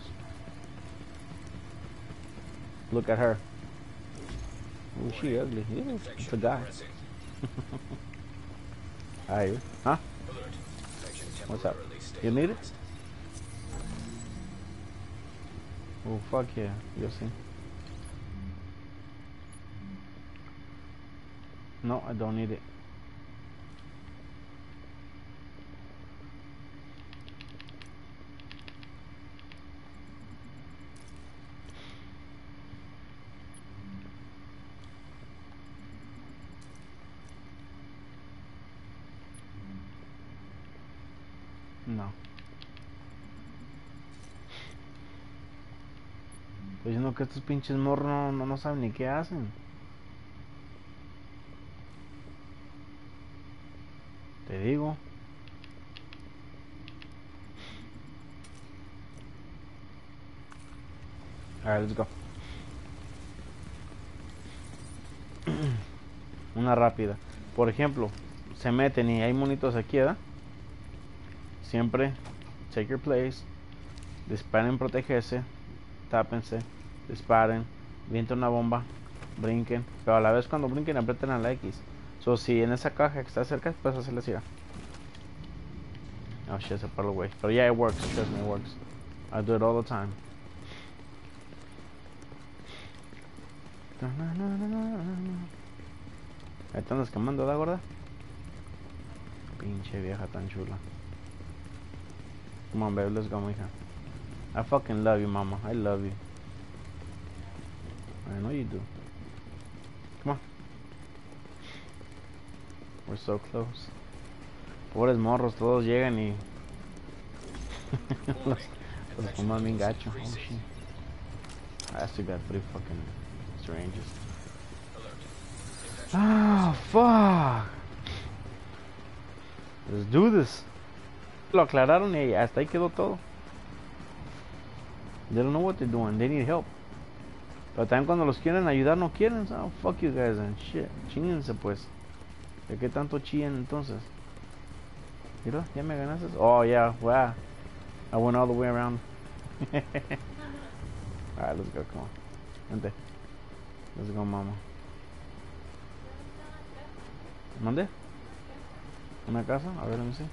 Look at her. Oh, she ugly. Yeah, it's a guy. Alright. Huh? What's up? You need it? Oh, fuck yeah. You'll see. No, I don't need it. No. Estoy diciendo que estos pinches morros no, no, no saben ni qué hacen. Te digo. Alright, let's go. Una rápida. Por ejemplo, se meten y hay monitos aquí, ¿verdad? Siempre take your place. Disparen, protegerse. Tápense. Disparen. Vienten una bomba. Brinquen. Pero a la vez cuando brinquen aprieten a la X. So, si en esa caja que está cerca, puedes hacerle así. Oh shit, se paró, güey. Pero yeah, it works. Trust me, it works. I do it all the time. Ahí están descamando, ¿da, gorda? Pinche vieja tan chula. Come on, baby, let's go, mija. I fucking love you, mama. I love you. I know you do. Come on. We're so close. Pobres morros, todos llegan y... los, los fuman bien gacho. Oh, shit. I still got three fucking strangers. Ah, fuck. Let's do this. Lo aclararon y hasta ahí quedó todo. They don't know what they're doing. They need help. Pero también cuando los quieren ayudar no quieren. Oh, fuck you guys and shit. Chinguense pues. ¿De qué tanto chillen entonces? Mira, ya me ganaste. Oh yeah, wow. I went all the way around. Alright, let's go, come on. Vente. Let's go, mama. ¿Mande? ¿Una casa? A ver, let me see.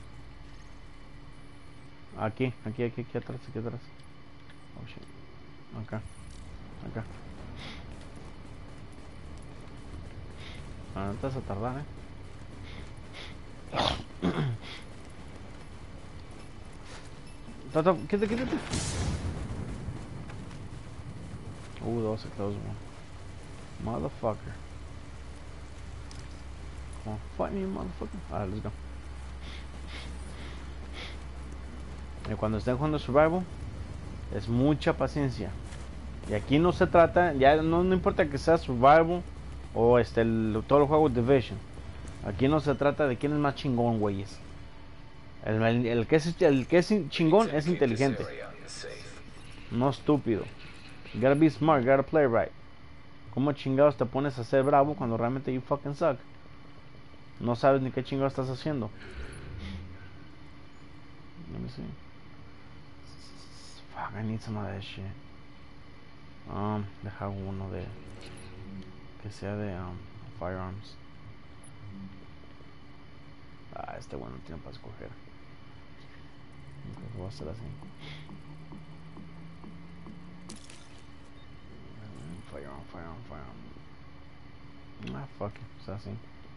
Aquí, aquí, aquí, aquí atrás, aquí atrás. Oh shit. Acá. Acá. Ah, no te vas a tardar, eh. Tata, quédate, quédate. Uh, that was a close one. Motherfucker. Come on, fight me, motherfucker. Alright, let's go. Y cuando estén jugando Survival, es mucha paciencia. Y aquí no se trata, ya no, no importa que sea Survival o este el, todo el juego Division. Aquí no se trata de quién es más chingón, güeyes. El, el, el, que es, el que es chingón es inteligente, no estúpido. You gotta be smart, you gotta play right. ¿Cómo chingados te pones a ser bravo cuando realmente you fucking suck? No sabes ni qué chingados estás haciendo. Let me see. Fuck, I need some of that shit. Um, deja uno de... que sea de um, firearms. Ah, este bueno no tiene para escoger. Entonces voy a hacer así. Firearm, firearm, firearm. Ah, fuck it, es así.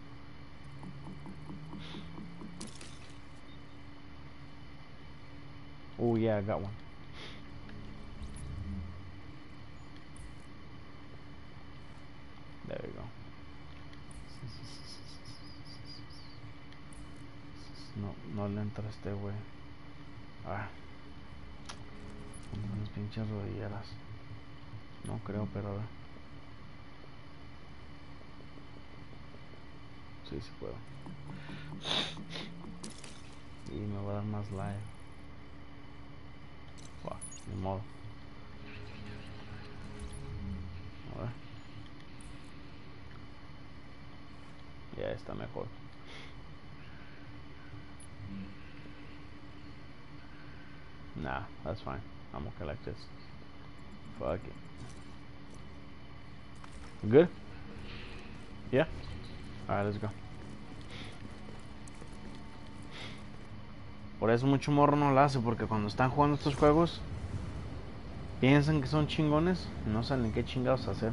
Oh yeah, I got one. There we go. No, no le entra este güey. Ah. Unas pinches rodilleras. No creo, pero a ver. Sí, sí puedo. Y me va a dar más live. Wow, ni modo. A ver. Ya está mejor. Nah, that's fine. I'm okay like this. Fuck it. Good? Yeah? Alright, let's go. Por eso mucho morro no lo hace, porque cuando están jugando estos juegos piensan que son chingones y no saben qué chingados hacer.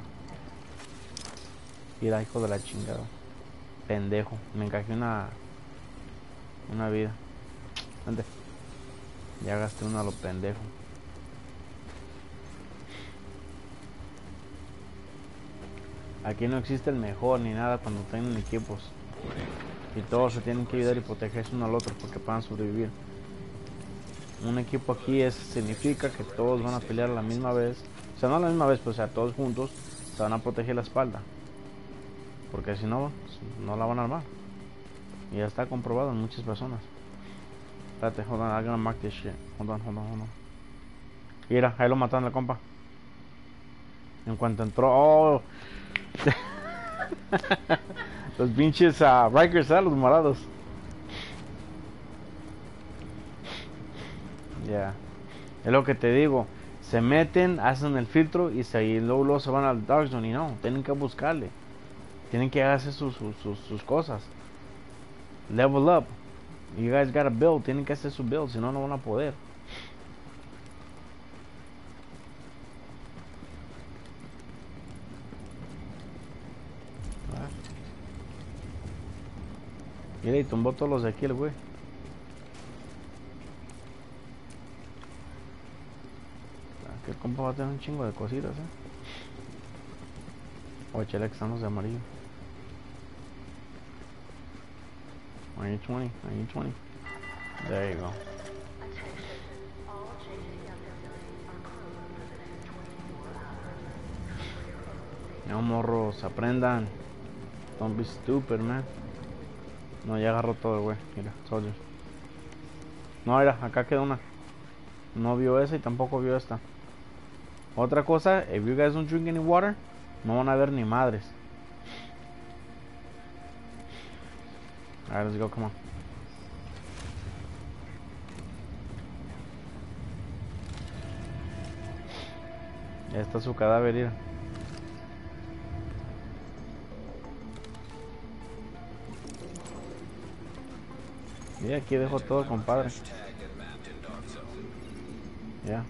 Mira, hijo de la chingada. Pendejo. Me encajé una una vida. Ande. Ya gasté uno a lo pendejo. Aquí no existe el mejor ni nada cuando tienen equipos. Y todos se tienen que ayudar y protegerse uno al otro porque puedan sobrevivir. Un equipo aquí es, significa que todos van a pelear a la misma vez. O sea, no a la misma vez, pero o sea, todos juntos se van a proteger la espalda. Porque si no, no la van a armar. Y ya está comprobado en muchas personas. Espérate, hold on, I'm gonna mark this shit. Hold on, hold on, hold on. Mira, ahí lo mataron la compa. En cuanto entró, oh. Los pinches uh, Rikers, ¿eh? Los morados. Ya. Yeah. Es lo que te digo. Se meten, hacen el filtro y, se, y luego, luego se van al Dark Zone y no. Tienen que buscarle. Tienen que hacer sus, sus, sus, sus cosas. Level up. You guys gotta build. Tienen que hacer su build. Si no, no van a poder. Mira, y tumbó todos los de aquí el güey. Aquel compa va a tener un chingo de cositas, eh. O echale que están los de amarillo. I need twenty. I need twenty. There you go. No, morros, aprendan. Don't be stupid, man. No, ya agarró todo, güey. Mira, soldier. No, mira, acá queda una. No vio esa y tampoco vio esta. Otra cosa, if you guys don't drink any water, no van a ver ni madres. Alright, let's go, come on. Ya está su cadáver, mira. Y aquí dejo todo, compadre. Ya.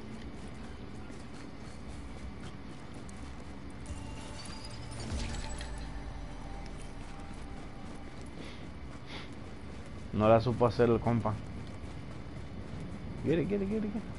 No la supo hacer el compa. Get it, get it, get it, get it.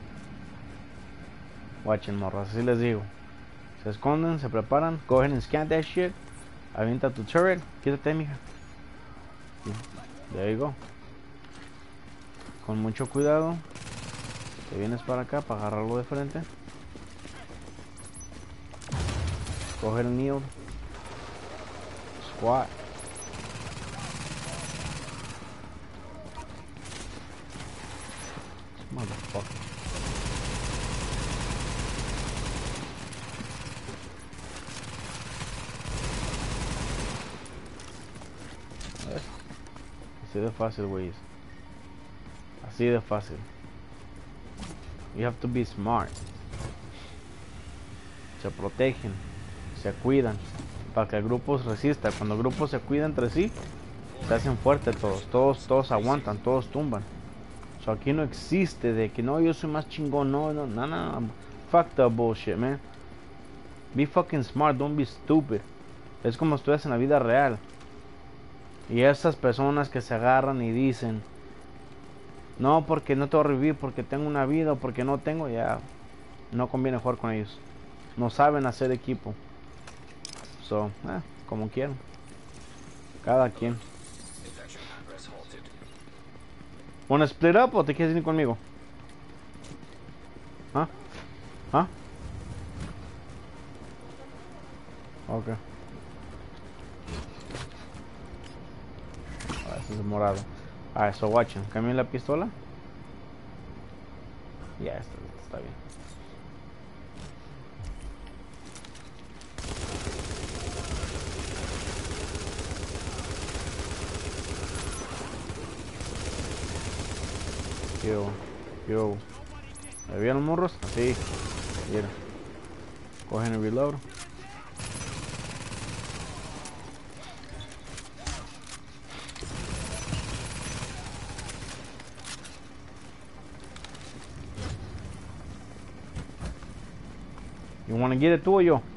Watchen, morras, así les digo. Se esconden, se preparan, go ahead and scan that shit. Avienta tu turret, quítate, mija. There you go. Con mucho cuidado. Te vienes para acá para agarrarlo de frente. Coge el kneel. Squat. Motherfucker. Así de fácil, güey. Así de fácil. You have to be smart. Se protegen, se cuidan, para que el grupo resista. Cuando el grupo se cuida entre sí, se hacen fuertes todos. Todos, todos aguantan, todos tumban. So aquí no existe de que no, yo soy más chingón. No, no, no, no. Fuck that bullshit, man. Be fucking smart, don't be stupid. Es como estuvieras en la vida real. Y esas personas que se agarran y dicen, no, porque no te voy a revivir, porque tengo una vida, o porque no tengo, ya no conviene jugar con ellos. No saben hacer equipo. So, eh, como quieran. Cada quien. ¿Wanna split up o te quieres ir conmigo? ¿Ah? ¿Ah? Ok. Ah, ese es morado. Alright, so watchen. ¿Cambien la pistola? Ya, yeah, está, está bien. Yo, yo. ¿Me vieron, morros? Así. Mira. Cogen el reload. You wanna get it tú o yo?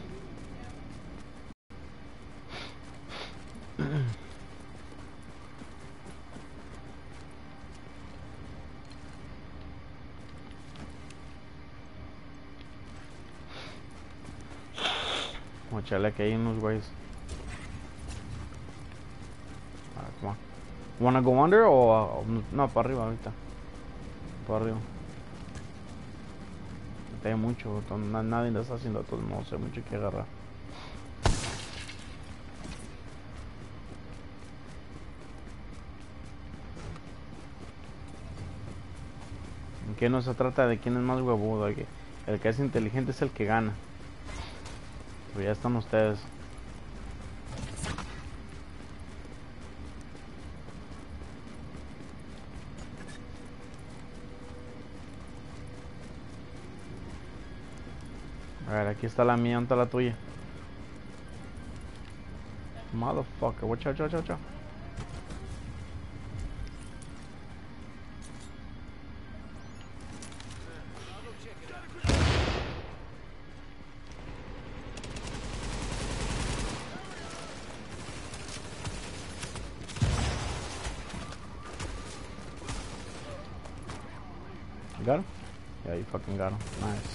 Vamos a echarle que hay unos güeyes. Alright, come on. Wanna go under o uh, no, para arriba ahorita. Para arriba. Hay mucho, nadie lo está haciendo, todo no sé mucho que agarrar. ¿En qué no se trata de quién es más huevudo? El que, el que es inteligente es el que gana. Pero ya están ustedes. A ver, aquí está la mía, ¿dónde está la tuya? Motherfucker, watch out, watch out, watch out. You got him? Yeah, you fucking got him. Nice.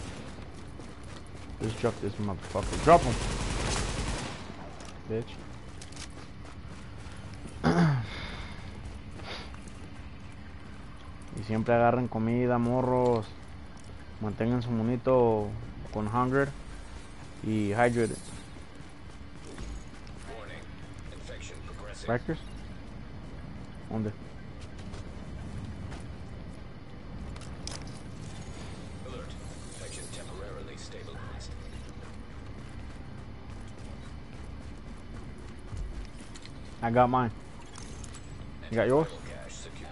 Just drop this motherfucker. Drop him! Bitch. siempre agarren comida, morros. Mantengan su monito con hunger y hydrated. Warning. Infection progressing. Crackers? ¿Dónde? Alert. Infection temporarily stabilized. I got mine. You got yours? Antiviral cache secured.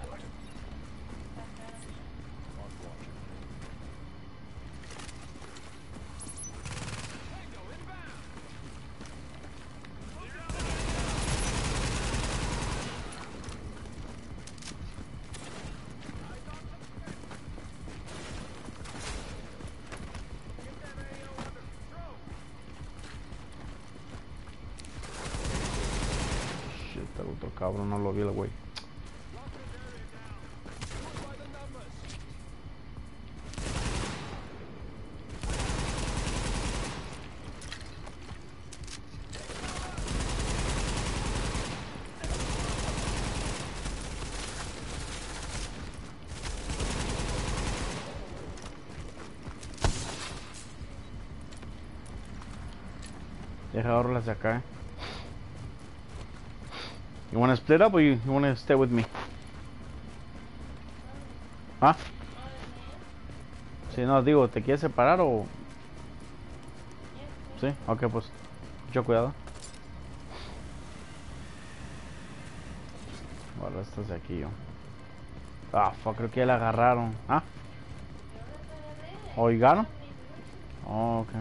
Shit, el otro cabrón no lo vi el güey. Deja ahorrarlas de acá, eh. You wanna split up or you, you wanna stay with me? ¿Ah? Si no, digo, ¿te quieres separar o...? Sí, ok, pues mucho cuidado. Bueno, estas de aquí yo. Ah, fuck, creo que ya la agarraron. ¿Ah? ¿Oigaron? Oh, ok.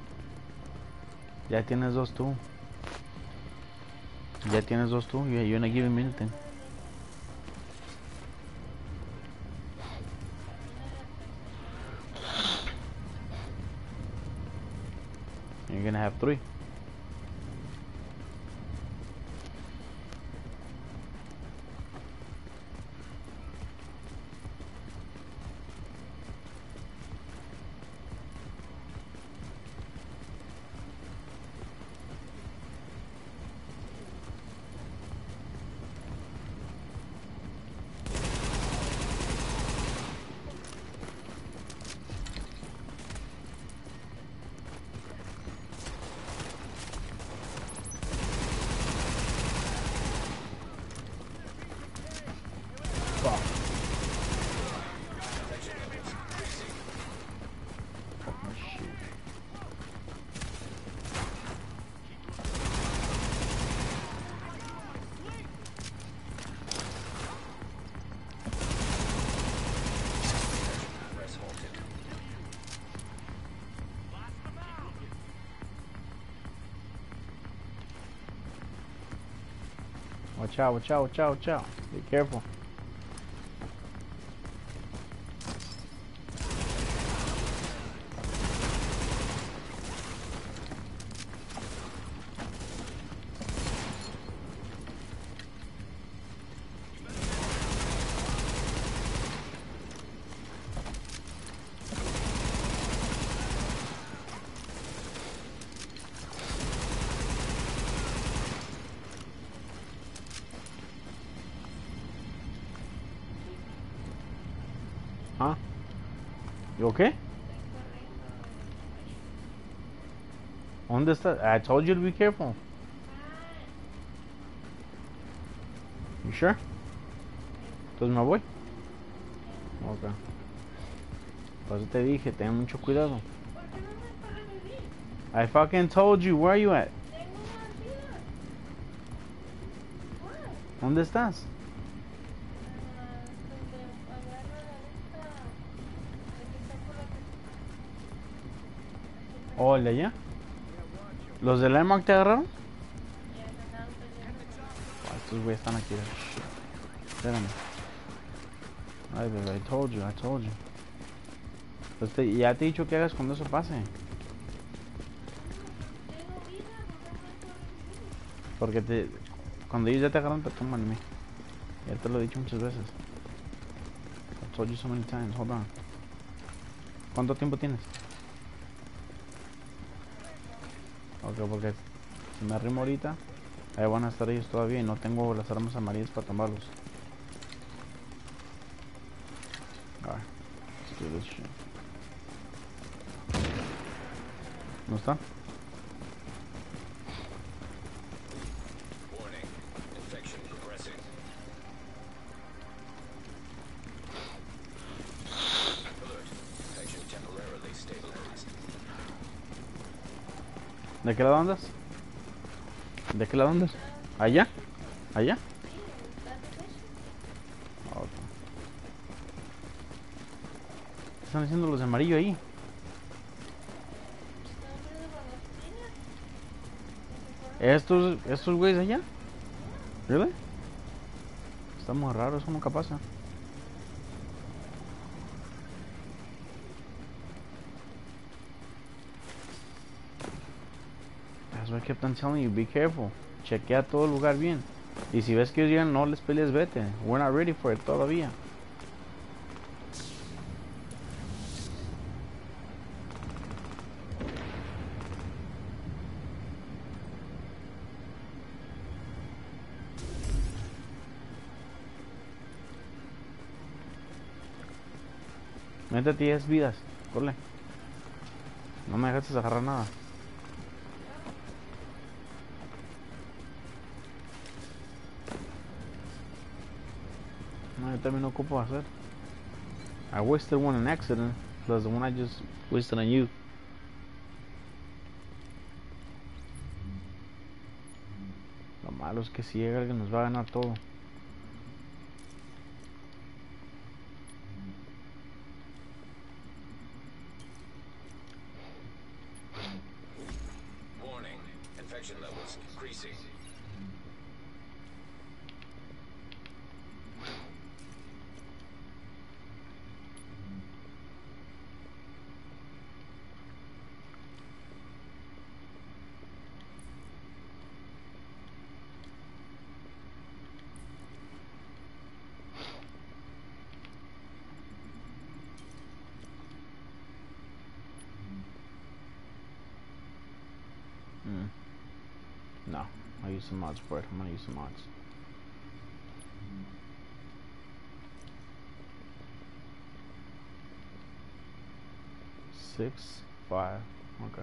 Ya tienes dos tú. Ya tienes dos tú. You're gonna give me anything. You're gonna have three. Fuck. Fucking shit. Press halted. Watch out, watch out, watch out, watch out. Be careful. Huh? You okay? ¿Dónde está? I told you to be careful. You sure? Entonces me voy. Okay. Pues te dije, ten mucho cuidado. I fucking told you. Where are you at? ¿Dónde estás? Oh, el de allá. ¿Los de Landmark te agarraron? Oh, estos güeyes están aquí. Shit. Espérame. Ay, bebé, I told you, I told you. Pues te, ya te he dicho que hagas cuando eso pase. Porque te, cuando ellos ya te agarran te toman en mí. Ya te lo he dicho muchas veces. I told you so many times. Hold on. ¿Cuánto tiempo tienes? Ok, porque si me arrimo ahorita, ahí van a estar ellos todavía y no tengo las armas amarillas para tomarlos. Alright, let's do this shit. ¿No está? Warning. Infection progressing. Alert. Infection temporarily stabilized. ¿De qué lado andas? ¿De qué lado andas? ¿Allá? ¿Allá? Ah, ok. ¿Qué están haciendo los de amarillo ahí? ¿Estos, estos güeyes allá? ¿Really? Está muy raro, eso nunca pasa. That's why I kept on telling you, be careful. Chequea todo el lugar bien. Y si ves que ellos llegan, no les pelees, vete. We're not ready for it todavía. Métete diez vidas, corre. No me dejaste agarrar nada. No, yo también no ocupo hacer. I wasted one in accident, plus the one I just wasted on you. Lo malo es que si llega alguien nos va a ganar todo. Warning. Infection levels increasing. Mm. No, I'll use some mods for it. I'm gonna use some mods. Six, five, okay.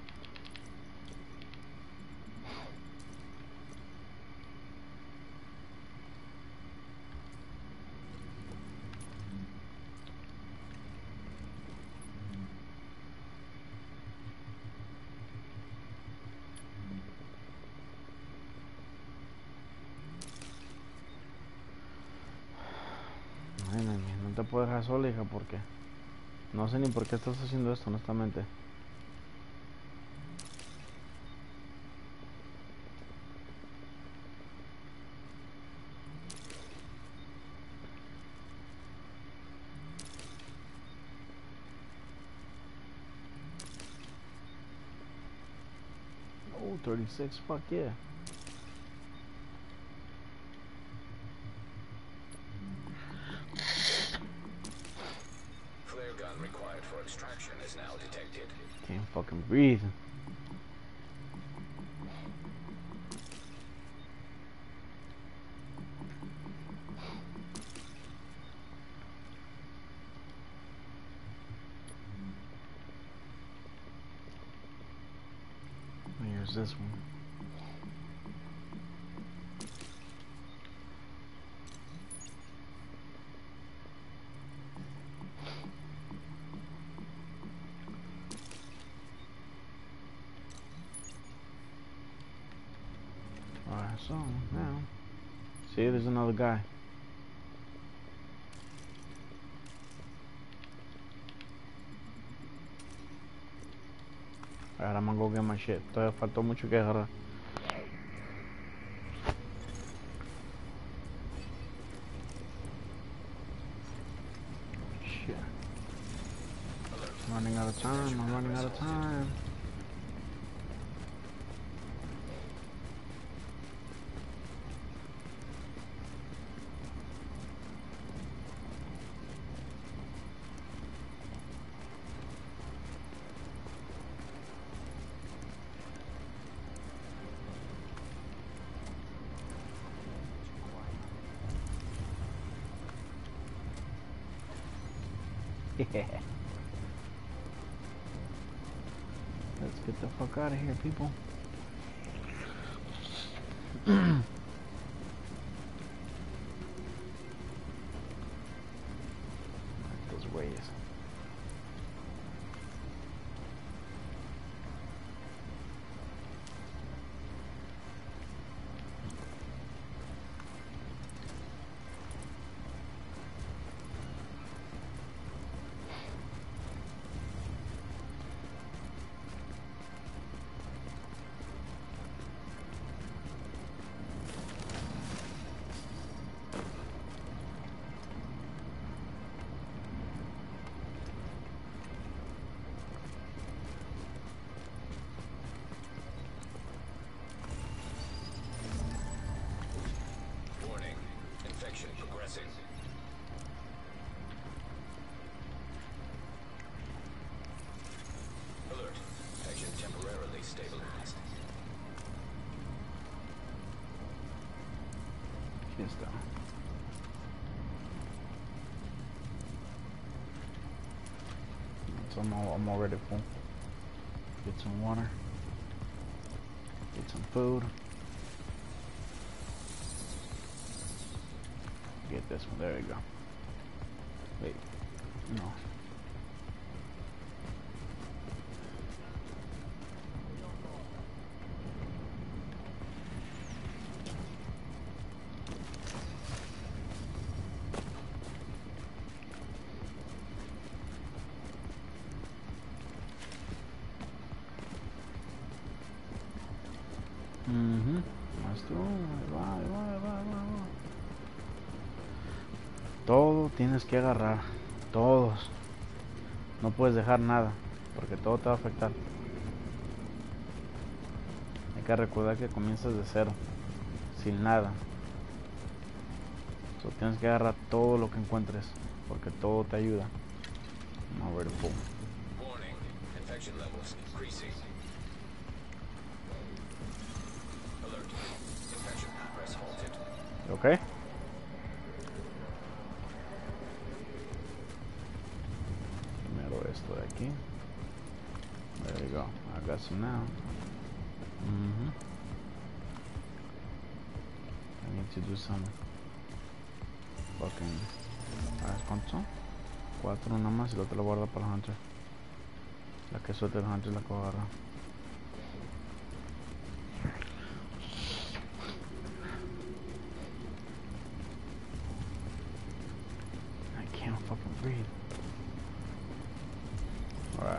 Ay, nene, no te puedo dejar sola, hija, porque no sé ni por qué estás haciendo esto, honestamente. Oh, thirty-six, fuck yeah. Flare gun required for extraction is now detected. Can't fucking breathe. Here's this one. Alright, so now, see, there's another guy. Alright, I'm gonna go get my shit. Todavía faltó mucho que agarrar. Shit. I'm running out of time, I'm running out of time. Let's get the fuck out of here, people. Those ways. Warning. Infection progressing. Alert. Infection temporarily stabilized. Aquí está. So I'm, all, I'm already full. Get some water. Get some food. Get this one. There you go. Wait. No. Mhm. Maestro, ahí va, ahí va, ahí va, ahí va, ahí va. Todo tienes que agarrar. Todos. No puedes dejar nada. Porque todo te va a afectar. Hay que recordar que comienzas de cero. Sin nada. So, tienes que agarrar todo lo que encuentres. Porque todo te ayuda. Vamos a ver el full. Warning. Infection levels increasing. Alert. Infection progress halted. Okay. Primero esto de aquí. There you go. I got some now. Mm-hmm. I need to do some fucking. ¿Sabes cuántos son? Cuatro nada más y lo te lo guardo para el hunter. La que suelte el hunter la que voy a agarrar. I can't fucking breathe. Alright.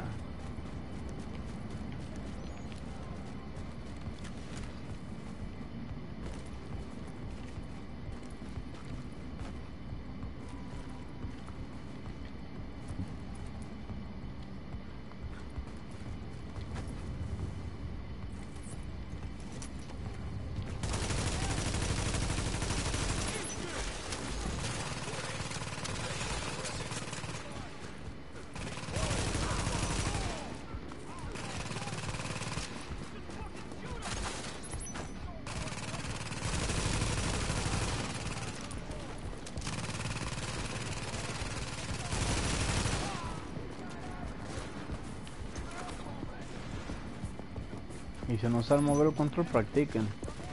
Y si no saben mover el control, practiquen.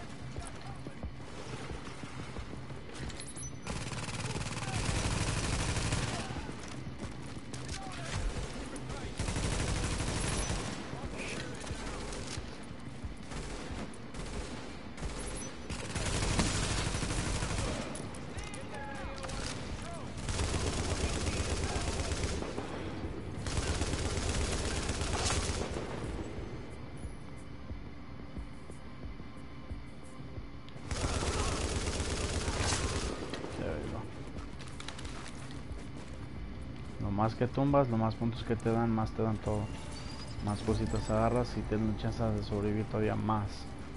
Más que tumbas, lo más puntos que te dan, más te dan todo. Más cositas agarras y tienes chance de sobrevivir todavía más.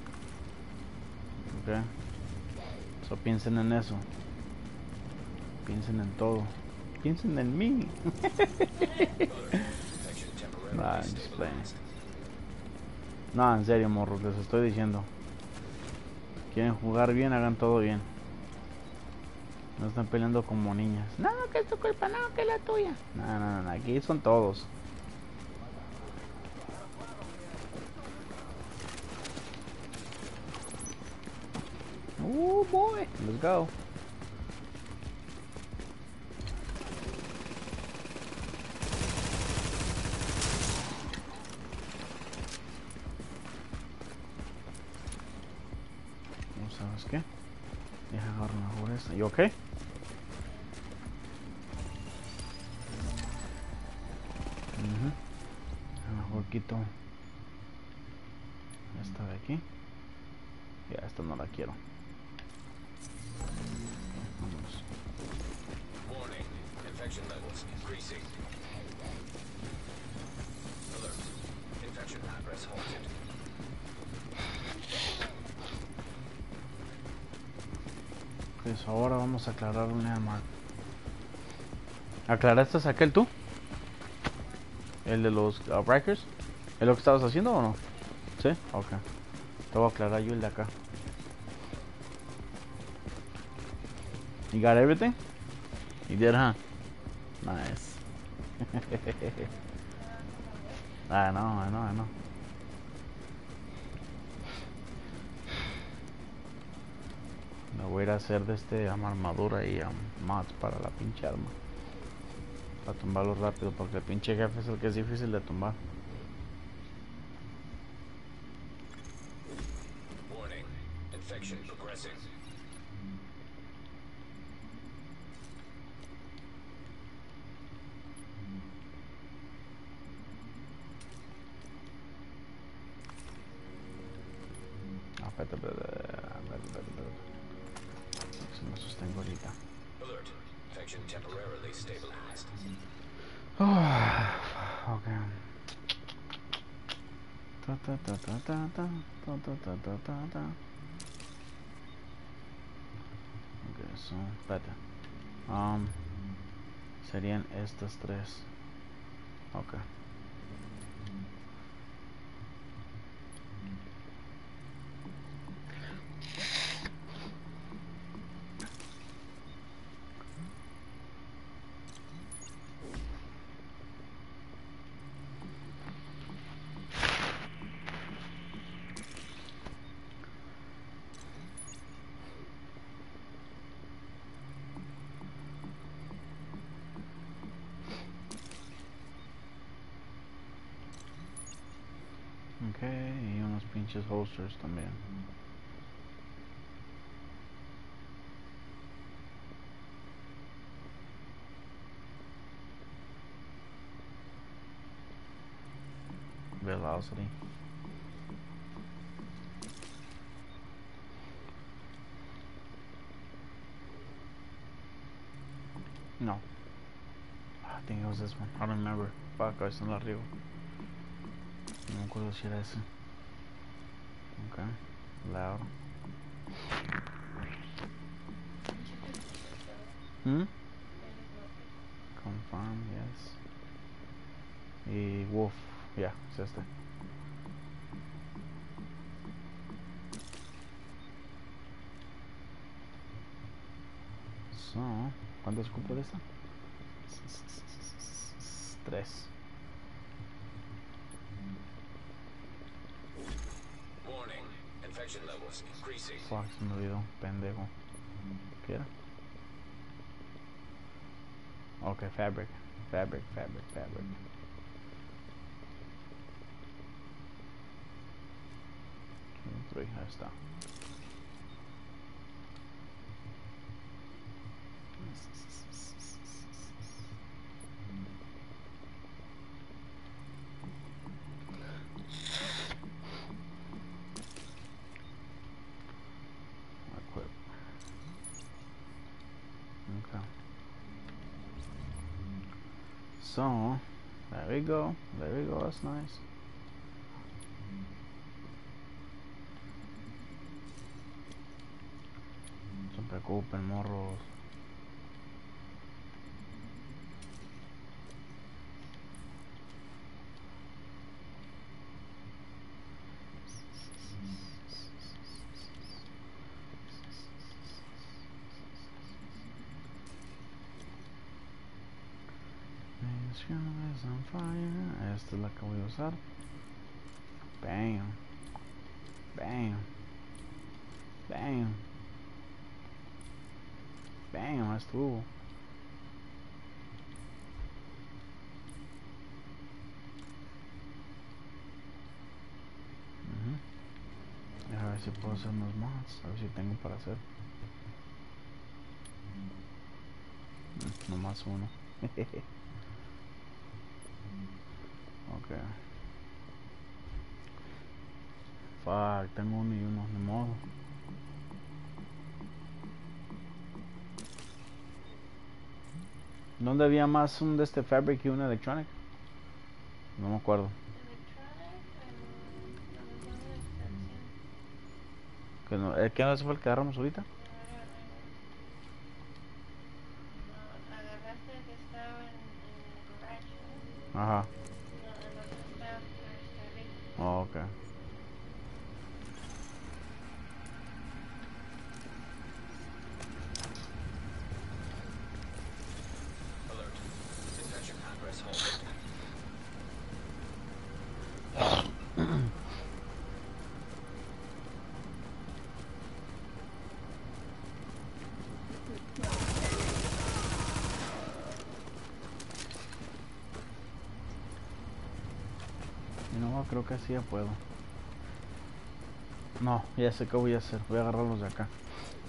Ok. So piensen en eso. Piensen en todo. Piensen en mí. Nah, I'm just playing. No, en serio, morros, les estoy diciendo. Quieren jugar bien, hagan todo bien. No están peleando como niñas. No, que es tu culpa, no, que es la tuya. No, no, no, aquí son todos. Oh boy, let's go. ¿Sabes qué? Deja agarrar mejor esta. ¿You okay? Uh-huh. Mejor quito esta de aquí. Ya, esta no la quiero. Vámonos. Warning. Infection levels increasing. Alert. Infection progress halted. Pues ahora vamos a aclarar un landmark. ¿Aclaraste a aquel tú? ¿El de los uh, Rikers? ¿Es lo que estabas haciendo o no? ¿Sí? Ok. Te voy a aclarar yo el de acá. You got everything? You did, huh? Nice. I know, I know, I know. Me voy a ir a hacer de este um, armadura y um, mods para la pinche arma. Para tumbarlo rápido, porque el pinche jefe es el que es difícil de tumbar. Warning. Infection progressing. Ah, espérate, espérate, espérate, espérate, espérate. Si me sostengo ahorita. Alert. Infection temporarily stabilized. Okay. Ta ta ta ta ta ta ta ta ta ta ta ta. Okay, so, espérate. Um, serían estas tres. Okay. Okay, y unos pinches holsters también. Velocity. No. I think it was this one. I don't remember. Fuck, I está en la arriba. No me acuerdo si era ese. Okay. Loud. Hmm? Confirm, yes. Y Wolf. Yeah, es este. So, ¿cuántos cupo de esta? Tres. Warning. Infection levels increasing. Fuck, se me olvidó, pendejo. ¿Qué era? Ok, fabric. Fabric, fabric, fabric. Three, ahí está. Equip. Okay. So, there we go. There we go. That's nice. No se preocupen, morros. is on fire. Esta es la que voy a usar. Bam. Bam. Bam. Bam, estuvo. Uh-huh. A ver si puedo hacer unos mods. A ver si tengo para hacer. Mm, nomás uno. Ok. Fuck, tengo uno y uno, de modo. ¿Dónde había más un de este Fabric y un Electronic? No me acuerdo. ¿Que no, eh, ¿Qué no fue el que agarramos ahorita? Agarraste el que estaba en, en el garage. Ajá. No, el otro está hasta arriba. Oh, ok. Alert. Infection progress halted. Y no, creo que así ya puedo. No, ya sé qué voy a hacer. Voy a agarrarlos de acá.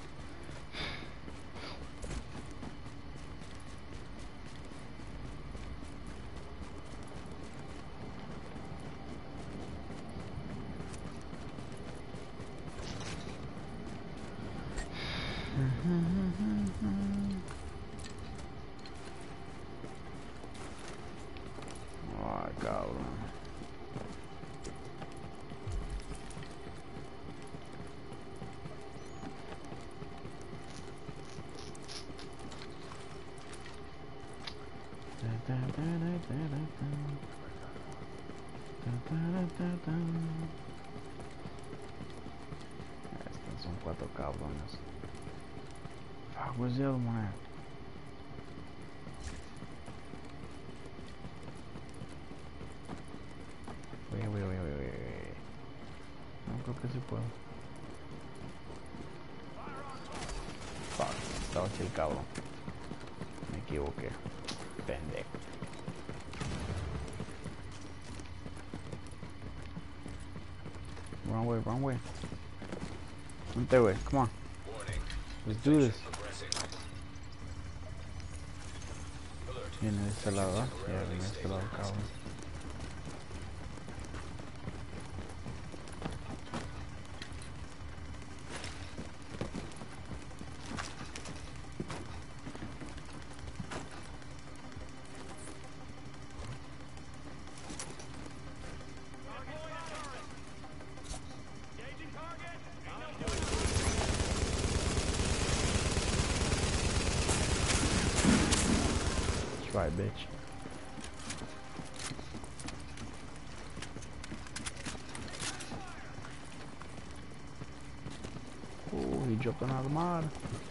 Ay, cabrón. Estos son cuatro cabrones. Fuck, where's the other one at? Wait, wait, wait, wait, wait. No creo que sí puedo. Fuck, estaba aquí el cabrón. Me equivoqué. Pendejo. Wrong way, wrong way. Vente, way. Come on. Warning. Let's do this. Progressing. Alert. Viene de este lado, ¿eh? Ya viene de este lado, cabrón. That's right, bitch. Oh, he jumped on the mod.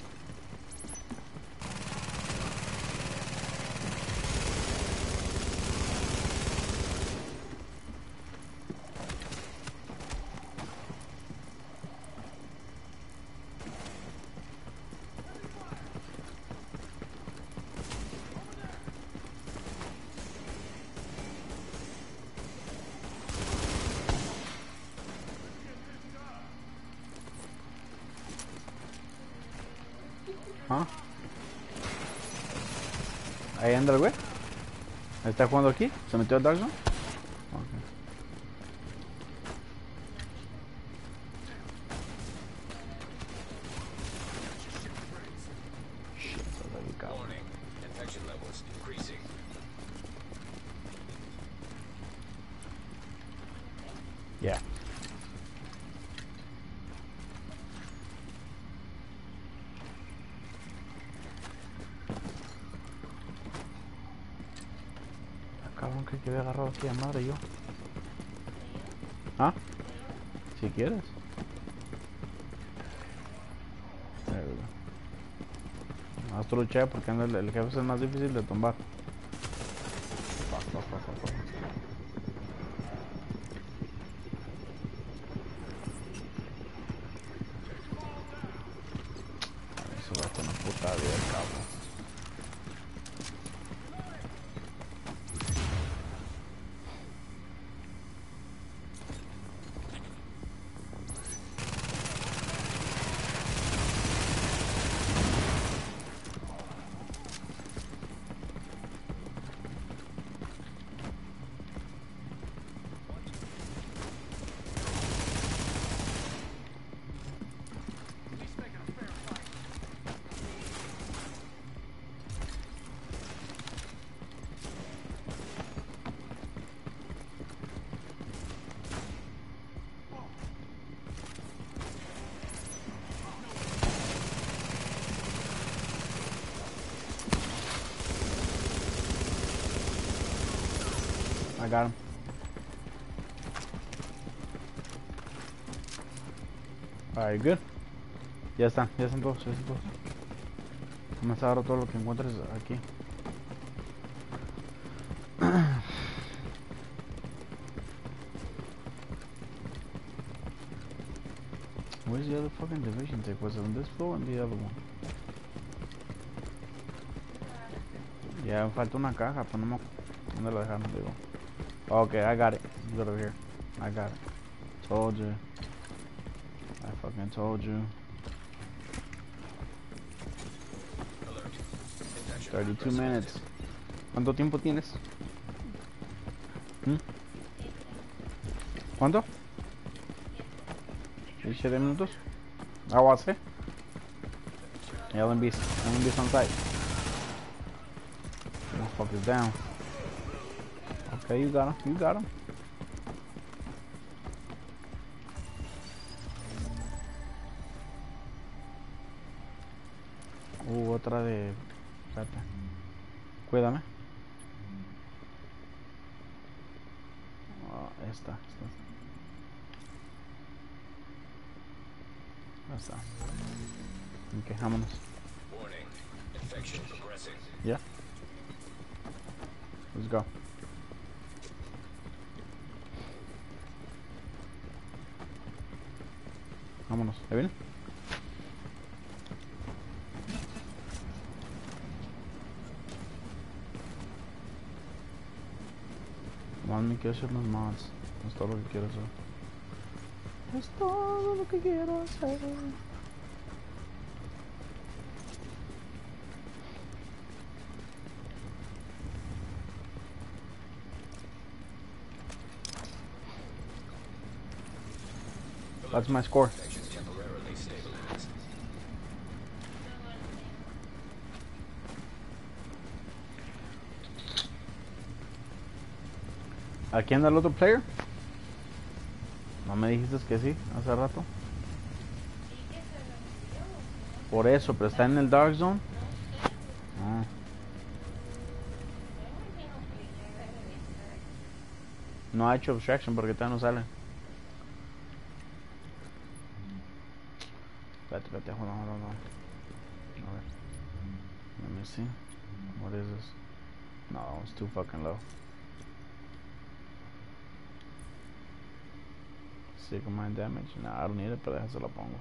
¿Ah? Ahí anda el güey. ¿Está jugando aquí? ¿Se metió al Dark Zone? Okay. Shit, está ahí, cabrón. Warning. Infection levels increasing. Yeah. Cabrón, que quedé agarrado aquí a madre yo. ¿Ah? Si quieres. Ahí va. Haz tu lucha porque anda el, el jefe es el más difícil de tumbar. Fuck, fuck, fuck, fuck. Eso va con una puta vida el cabo. I got him. Alright, good. Ya están, ya están todos, ya están todos. Vamos a agarrar todo lo que encuentres aquí. Where's the other fucking division take? Was it on this floor or on the other one? Ya me falta una caja, pero no me acuerdo dónde la dejaron, digo. Okay, I got it. It's over here. I got it. Told you. I fucking told you. thirty-two minutes. ¿Cuánto tiempo tienes? ¿Mm? ¿Cuánto? ¿diecisiete minutos? Agua hace. L M B's. L M B's on site. Motherfucker's down. Okay, you got him. You got him. Uh, otra de... Espérate. Cuídame. Oh, esta, esta. Ya está. Ok, vámonos. Warning. Infection progressing. Yeah. Let's go. Vámonos. ¿Ya viene? Más me quiero hacer unos mods. Es todo lo que quiero hacer. Es todo lo que quiero hacer. That's my score. Infection temporarily stabilized. ¿Aquí anda el otro player? ¿No me dijiste que sí hace rato? Por eso, pero está en el Dark Zone. Ah. No ha hecho abstraction porque todavía no sale. Espérate, espérate, hold on, hold on, hold on. A ver. Let me see. What is this? No, it's too fucking low. Sigma mind damage? Nah, I don't need it, pero déjase lo pongo.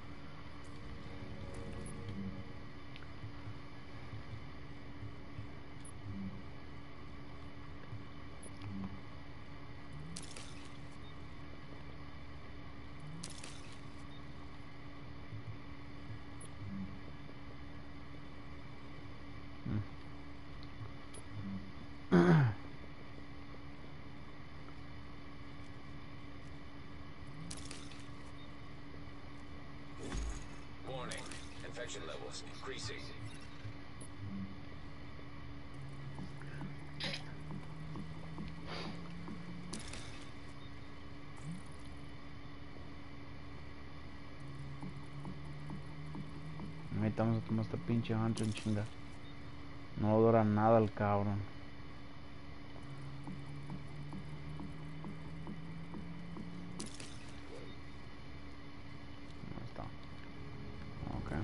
Warning. Infection levels increasing. Necesitamos a tomar este pinche hunter en chinga. No dura nada el cabrón. Ahí está. Ok.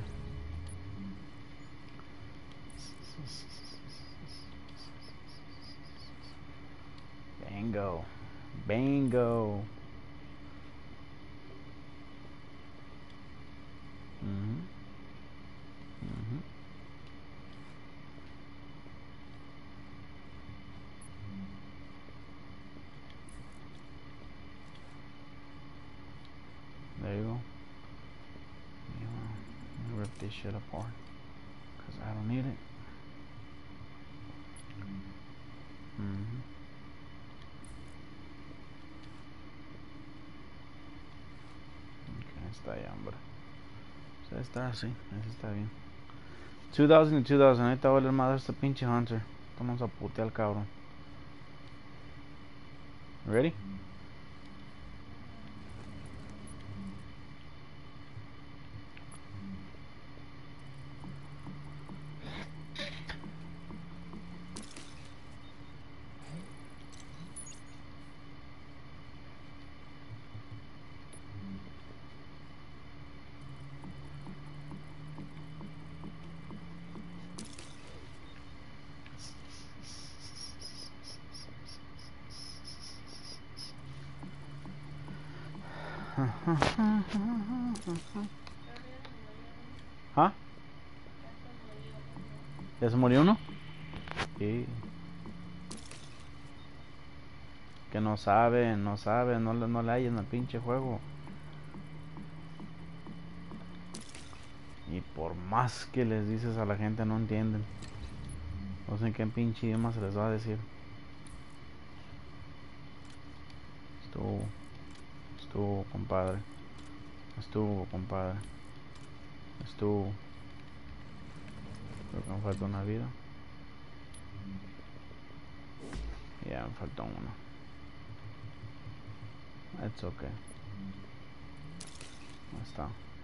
Bingo. Bingo. Mhm. Mhm. There you go. You know, let me rip this shit apart, cause I don't need it. Mhm. Ok, está ya, hombre. O sea, está así, así está bien. two thousand y two thousand, ahí está vale madre este pinche Hunter. Vamos a putear al cabrón. Ready? ¿Ah? ¿Ya se murió uno? Sí. Que no sabe, no sabe, no, le- no le hallan al pinche juego. Y por más que les dices a la gente no entienden. No sé en qué pinche idioma se les va a decir. Estuvo, estuvo, compadre. Estuvo, compadre. Estuvo. Creo que me falta una vida. Ya, me faltó una. It's okay. Ahí está.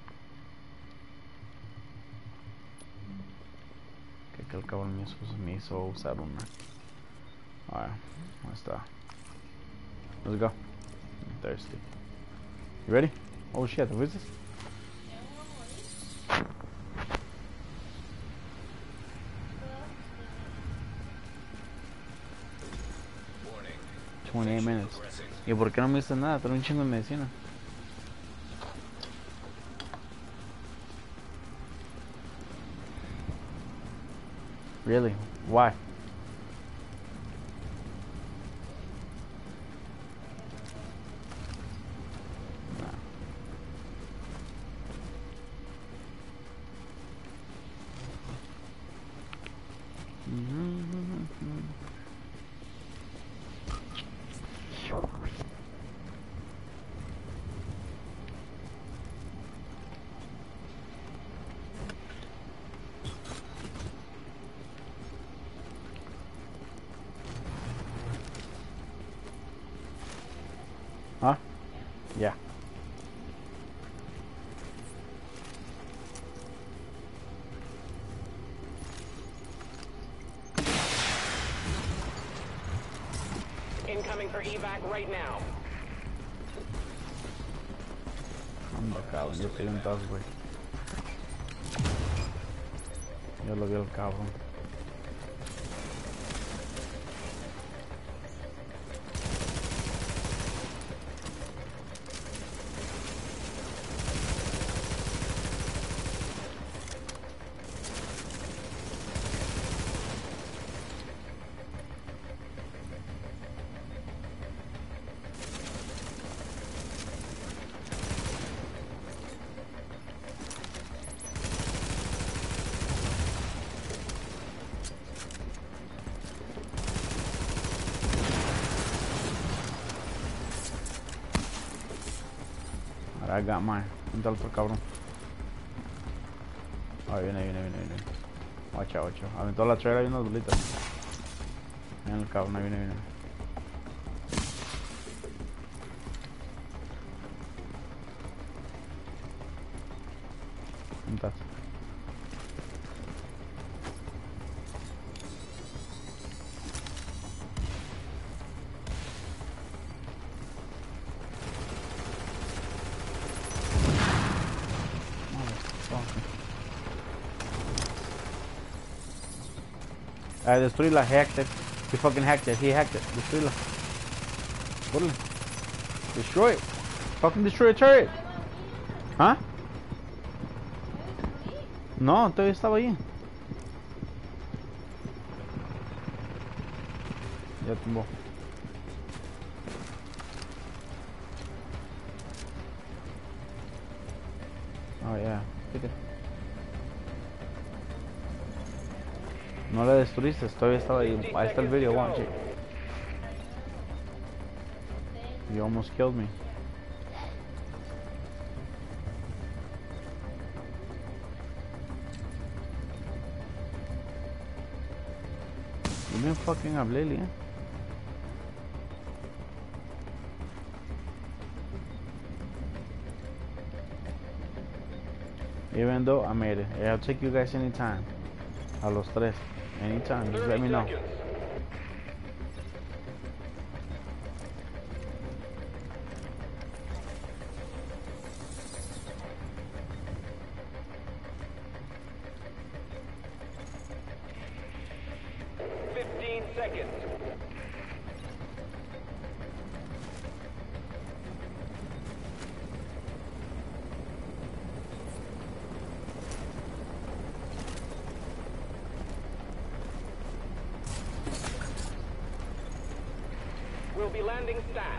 Que, que el cabrón me hizo, me hizo usar una. Alright, ahí está. Let's go. I'm thirsty. You ready? Oh shit, who is this? Warning. twenty-eight Infection minutes. progressing. ¿Y por qué no me diste nada? Tengo un chingo de medicina. Really? Why? Huh? Yeah. Incoming for evac right now. Anda, cabrón, yo estoy en todas, güey. Yo lo vi al cabrón. I got mine. Ponte al otro cabrón. Ahí viene, viene, viene, viene. Watch out, watch out. Aventó la trailer y unas bolitas. Viene el cabrón, ahí viene, viene. ¿Dónde estás? Ah, destruirla, hacked it. He fucking hacked it. He hacked it. Destruirla. Órale. Destroy it. Fucking destroy the turret. ¿Ah? No, todavía estaba ahí. Ya tumbó. Oh, yeah. Fíjate. No la destruiste, todavía estaba ahí. Ahí está el video, watch it. You almost killed me. You been fucking up lately, eh? Even though I made it. Yeah, I'll take you guys anytime. A los tres. Anytime. Just let me know. fifteen seconds. We'll be landing stat.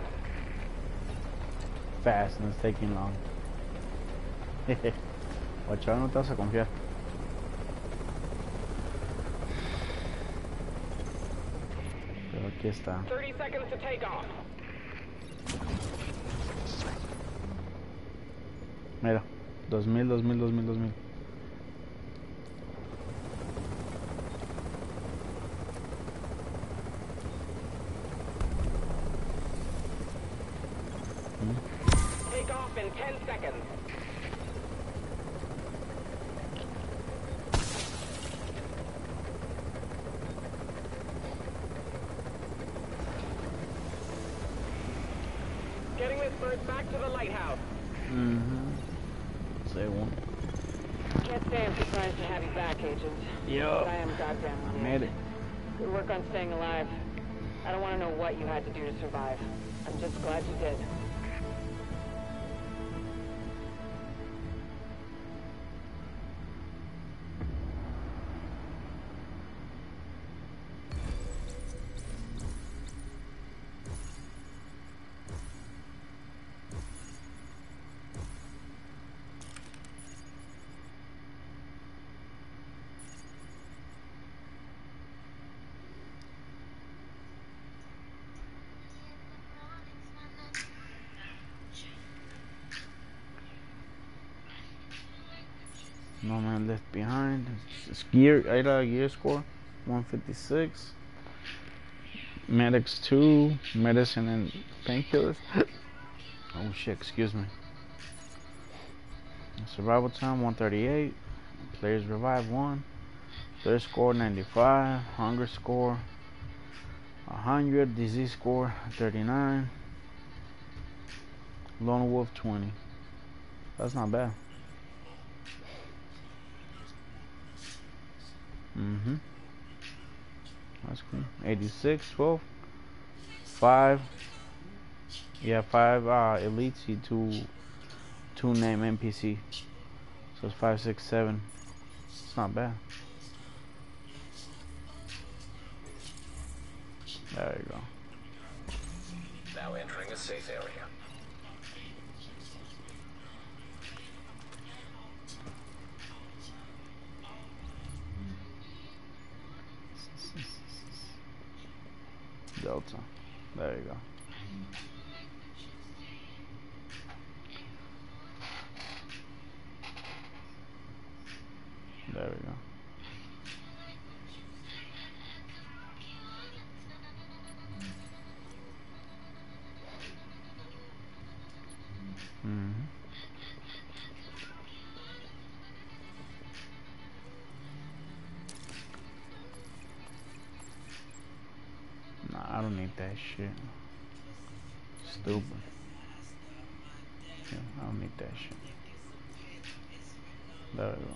Fast and it's taking long. Watch out, no te vas a confiar. Pero aquí está. thirty seconds to take off. Mira, dos mil, dos mil, dos mil, dos mil. Take off in ten seconds. Getting this bird back to the lighthouse. Mm-hmm. Say one. Can't say I'm surprised to have you back, Agent. Yo. But I am goddamn I relieved. made it. Good work on staying alive. I don't want to know what you had to do to survive. I'm just glad you did. No man left behind. It's gear. I got a gear score one fifty-six. Medics two. Medicine and painkillers. Oh shit, excuse me. Survival time one thirty-eight. Players revive one. Third score ninety-five. Hunger score one hundred. Disease score thirty-nine. Lone wolf twenty. That's not bad. Mm-hmm. That's cool. eighty-six, twelve, five. Yeah, five uh, elites, see two, two name N P C. So it's five, six, seven. It's not bad. There you go. Now entering a safe area. Delta. There you go. There we go. Mm-hmm. Nah, I don't need that shit. Stupid. Yeah, I don't need that shit. There we go.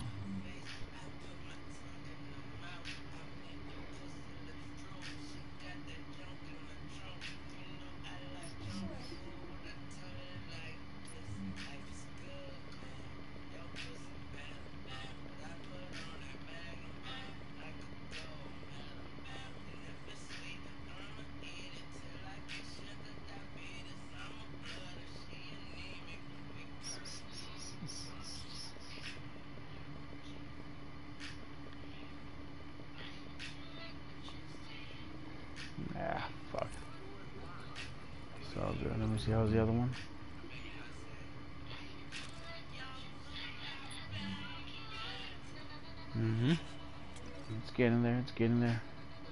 good. Let me see, how's the other one? Mm-hmm. It's getting there, it's getting there.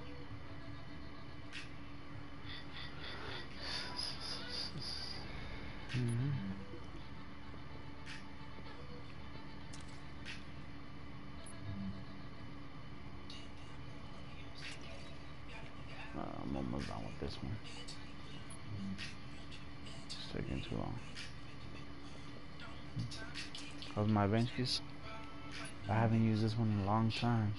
Mm-hmm. Uh, I'm almost done with this one. It's taking too long. How's my bench keys? I haven't used this one in a long time.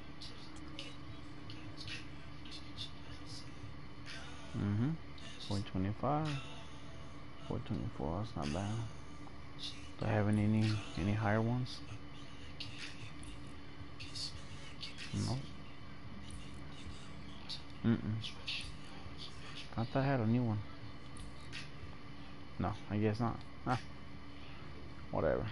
Mm-hmm. four twenty-five. four twenty-four, that's not bad. Do I have any any, any higher ones? No. Mm-mm. I thought I had a new one. No, I guess not. Ah. Whatever.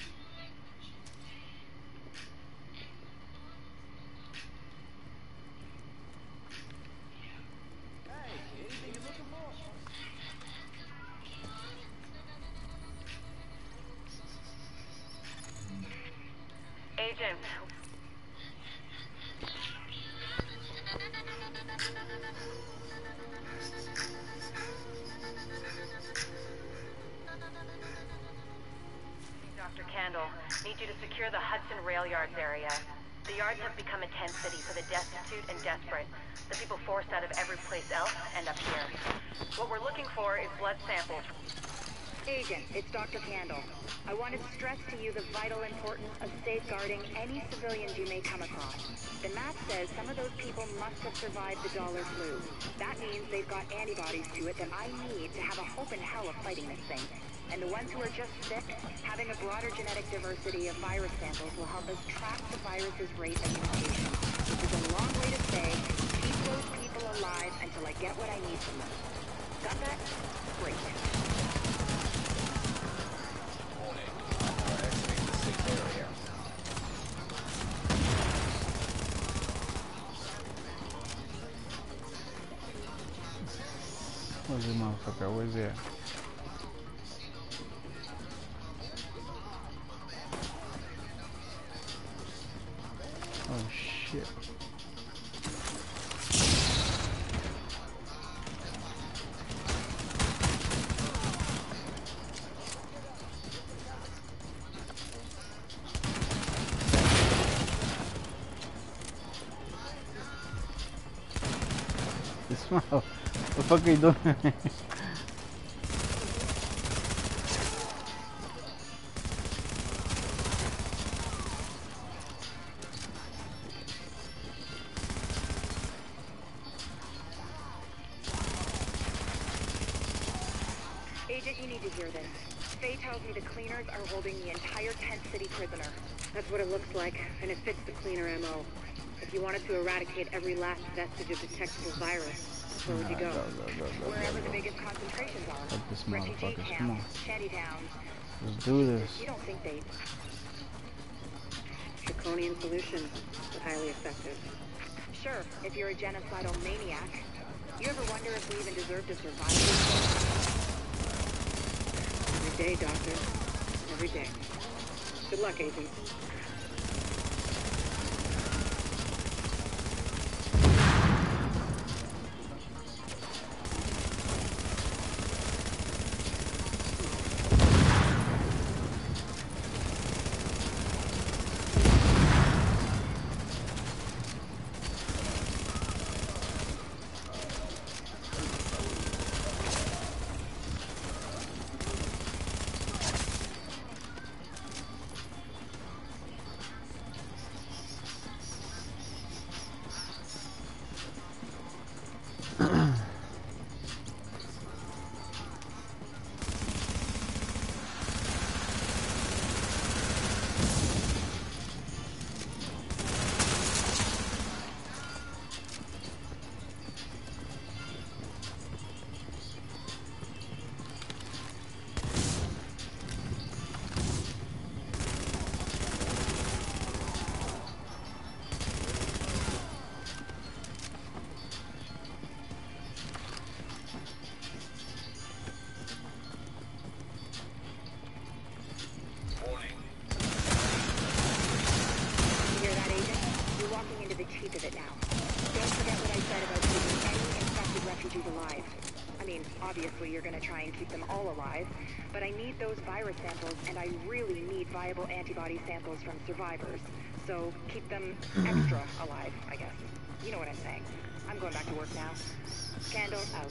Agent. Doctor Candle, need you to secure the Hudson Rail Yards area. The yards have become a tent city for the destitute and desperate. The people forced out of every place else end up here. What we're looking for is blood samples. Agent, it's Doctor Candle. I want to stress to you the vital importance of safeguarding any civilians you may come across. The map says some of those people must have survived the dollar flu. That means they've got antibodies to it that I need to have a hope in hell of fighting this thing. And the ones who are just sick, having a broader genetic diversity of virus samples will help us track the virus's rate of mutation. Which is a long way to say, keep those people alive until I get what I need from them. Got that? Great. Warning. You are exiting the safe area. Where's this motherfucker? Where's he at? Oh shit. This mother, what the fuck are you doing? Agent, you need to hear this. Faye tells me the cleaners are holding the entire tent city prisoner. That's what it looks like, and it fits the cleaner M O. If you wanted to eradicate every last vestige of detectable virus, where would you go? Go, go, go, go, Wherever go, the go. biggest concentrations are. Fuck this Refugee motherfucker, come on. camps, shanty towns. Let's do this. You don't think they'd... Draconian solution, but highly effective. Sure, if you're a genocidal maniac. You ever wonder if we even deserve to survive this Every day, Doctor. Every day. Good luck, Agent. teeth of it now. Don't forget what I said about keeping any infected refugees alive. I mean, obviously you're gonna try and keep them all alive, but I need those virus samples, and I really need viable antibody samples from survivors. So keep them extra alive, I guess. You know what I'm saying. I'm going back to work now. Candle out.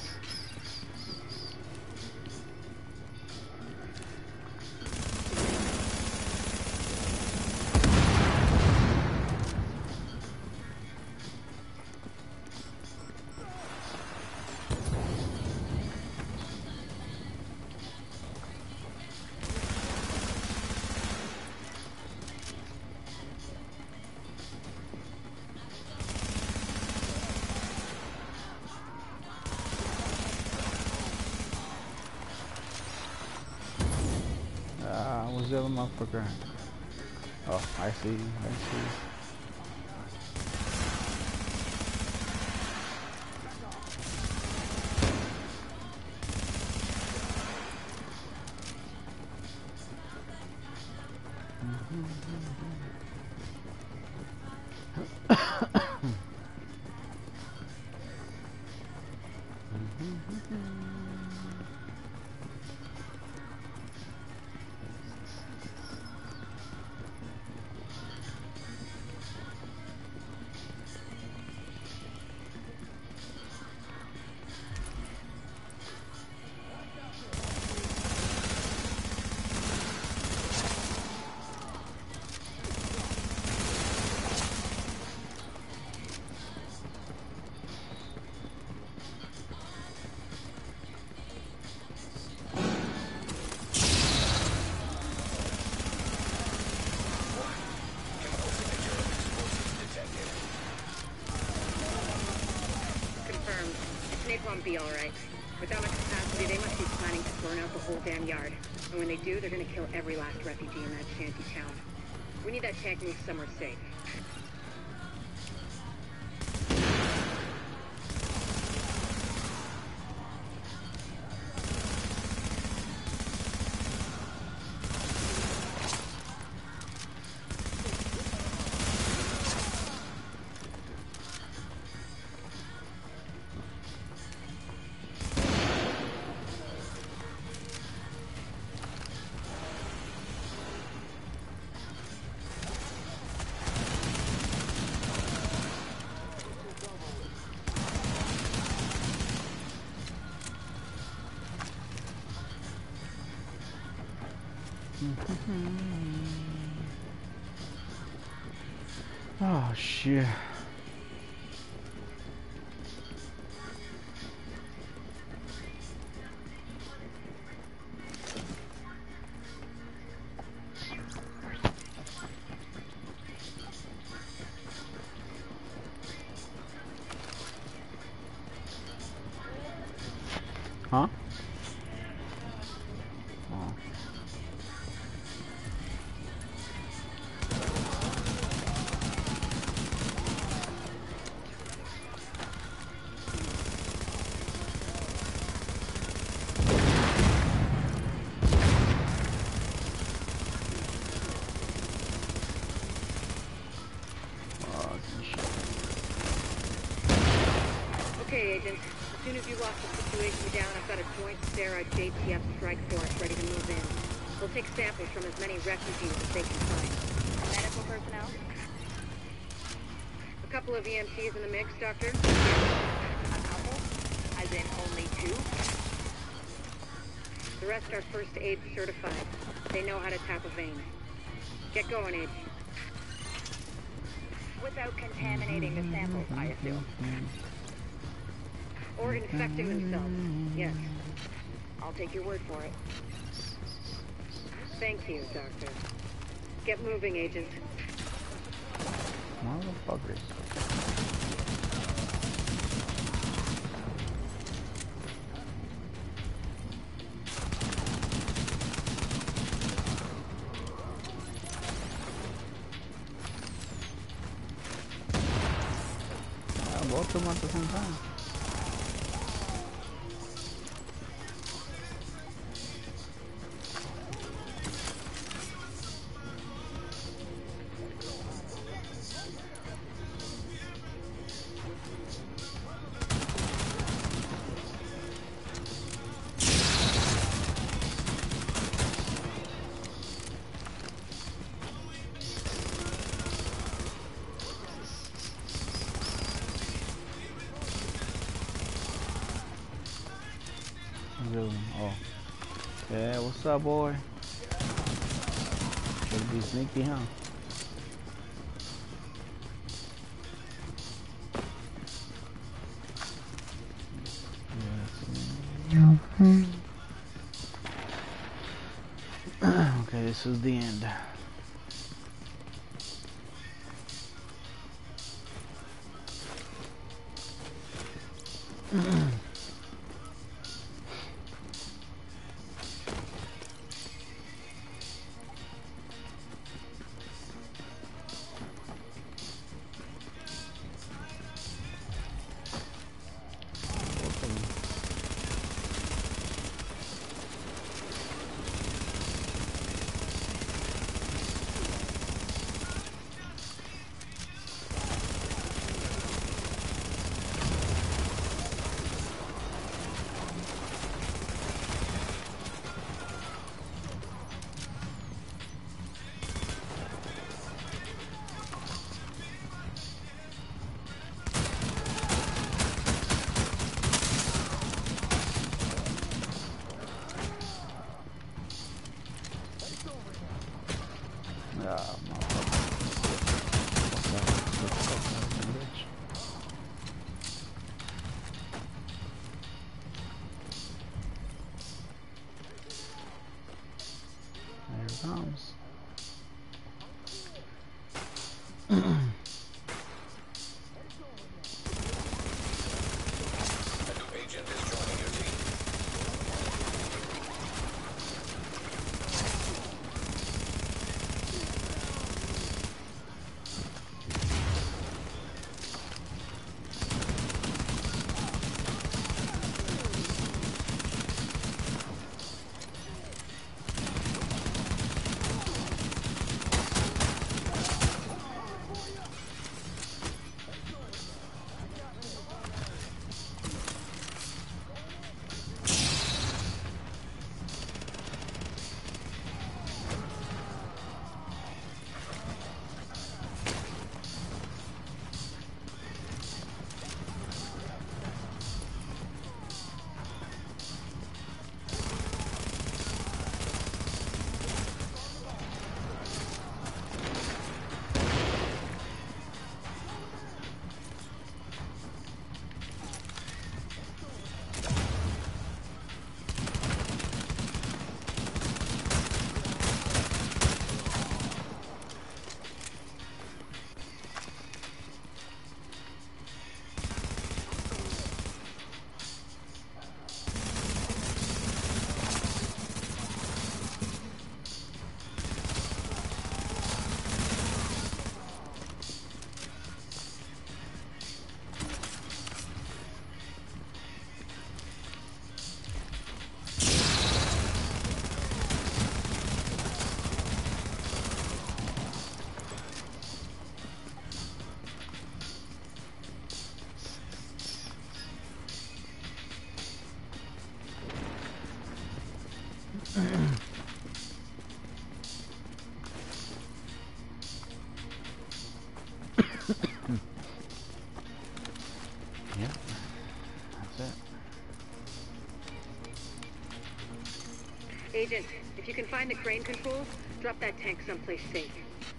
Where's the other motherfucker? Oh, I see, I see. Napalm be alright. With that much capacity, they must be planning to burn out the whole damn yard. And when they do, they're gonna kill every last refugee in that shanty town. We need that tank moved somewhere safe. Oh shit. Huh? Oh. Okay, Agent. As soon as you lock the situation down, I've got a joint Sarah J T F strike force ready to move in. We'll take samples from as many refugees as they can find. Medical personnel? A couple of E M Ts in the mix, Doctor? A couple? As in only two? The rest are first aid certified. They know how to tap a vein. Get going, Agent. Without contaminating the samples, I assume. Or infecting themselves, yes. I'll take your word for it. Thank you, Doctor. Get moving, Agent. Motherfuckers. Yeah, both of them at the same time. the other one? Oh. Yeah, what's up, boy? Should be sneaky, huh? Okay, this is the end. Comes. A new agent is joining your team. Yeah, that's it. Agent, if you can find the crane controls, drop that tank someplace safe.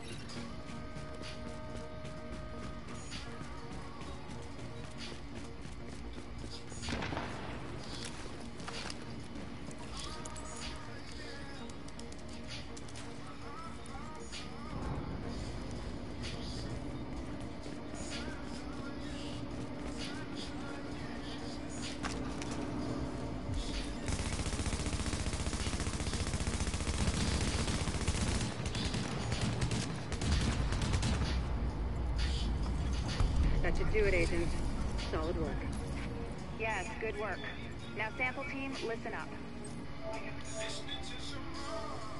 That should do it, Agent. Solid work. Yes, good work. Now, sample team, listen up. Listening to some wrong.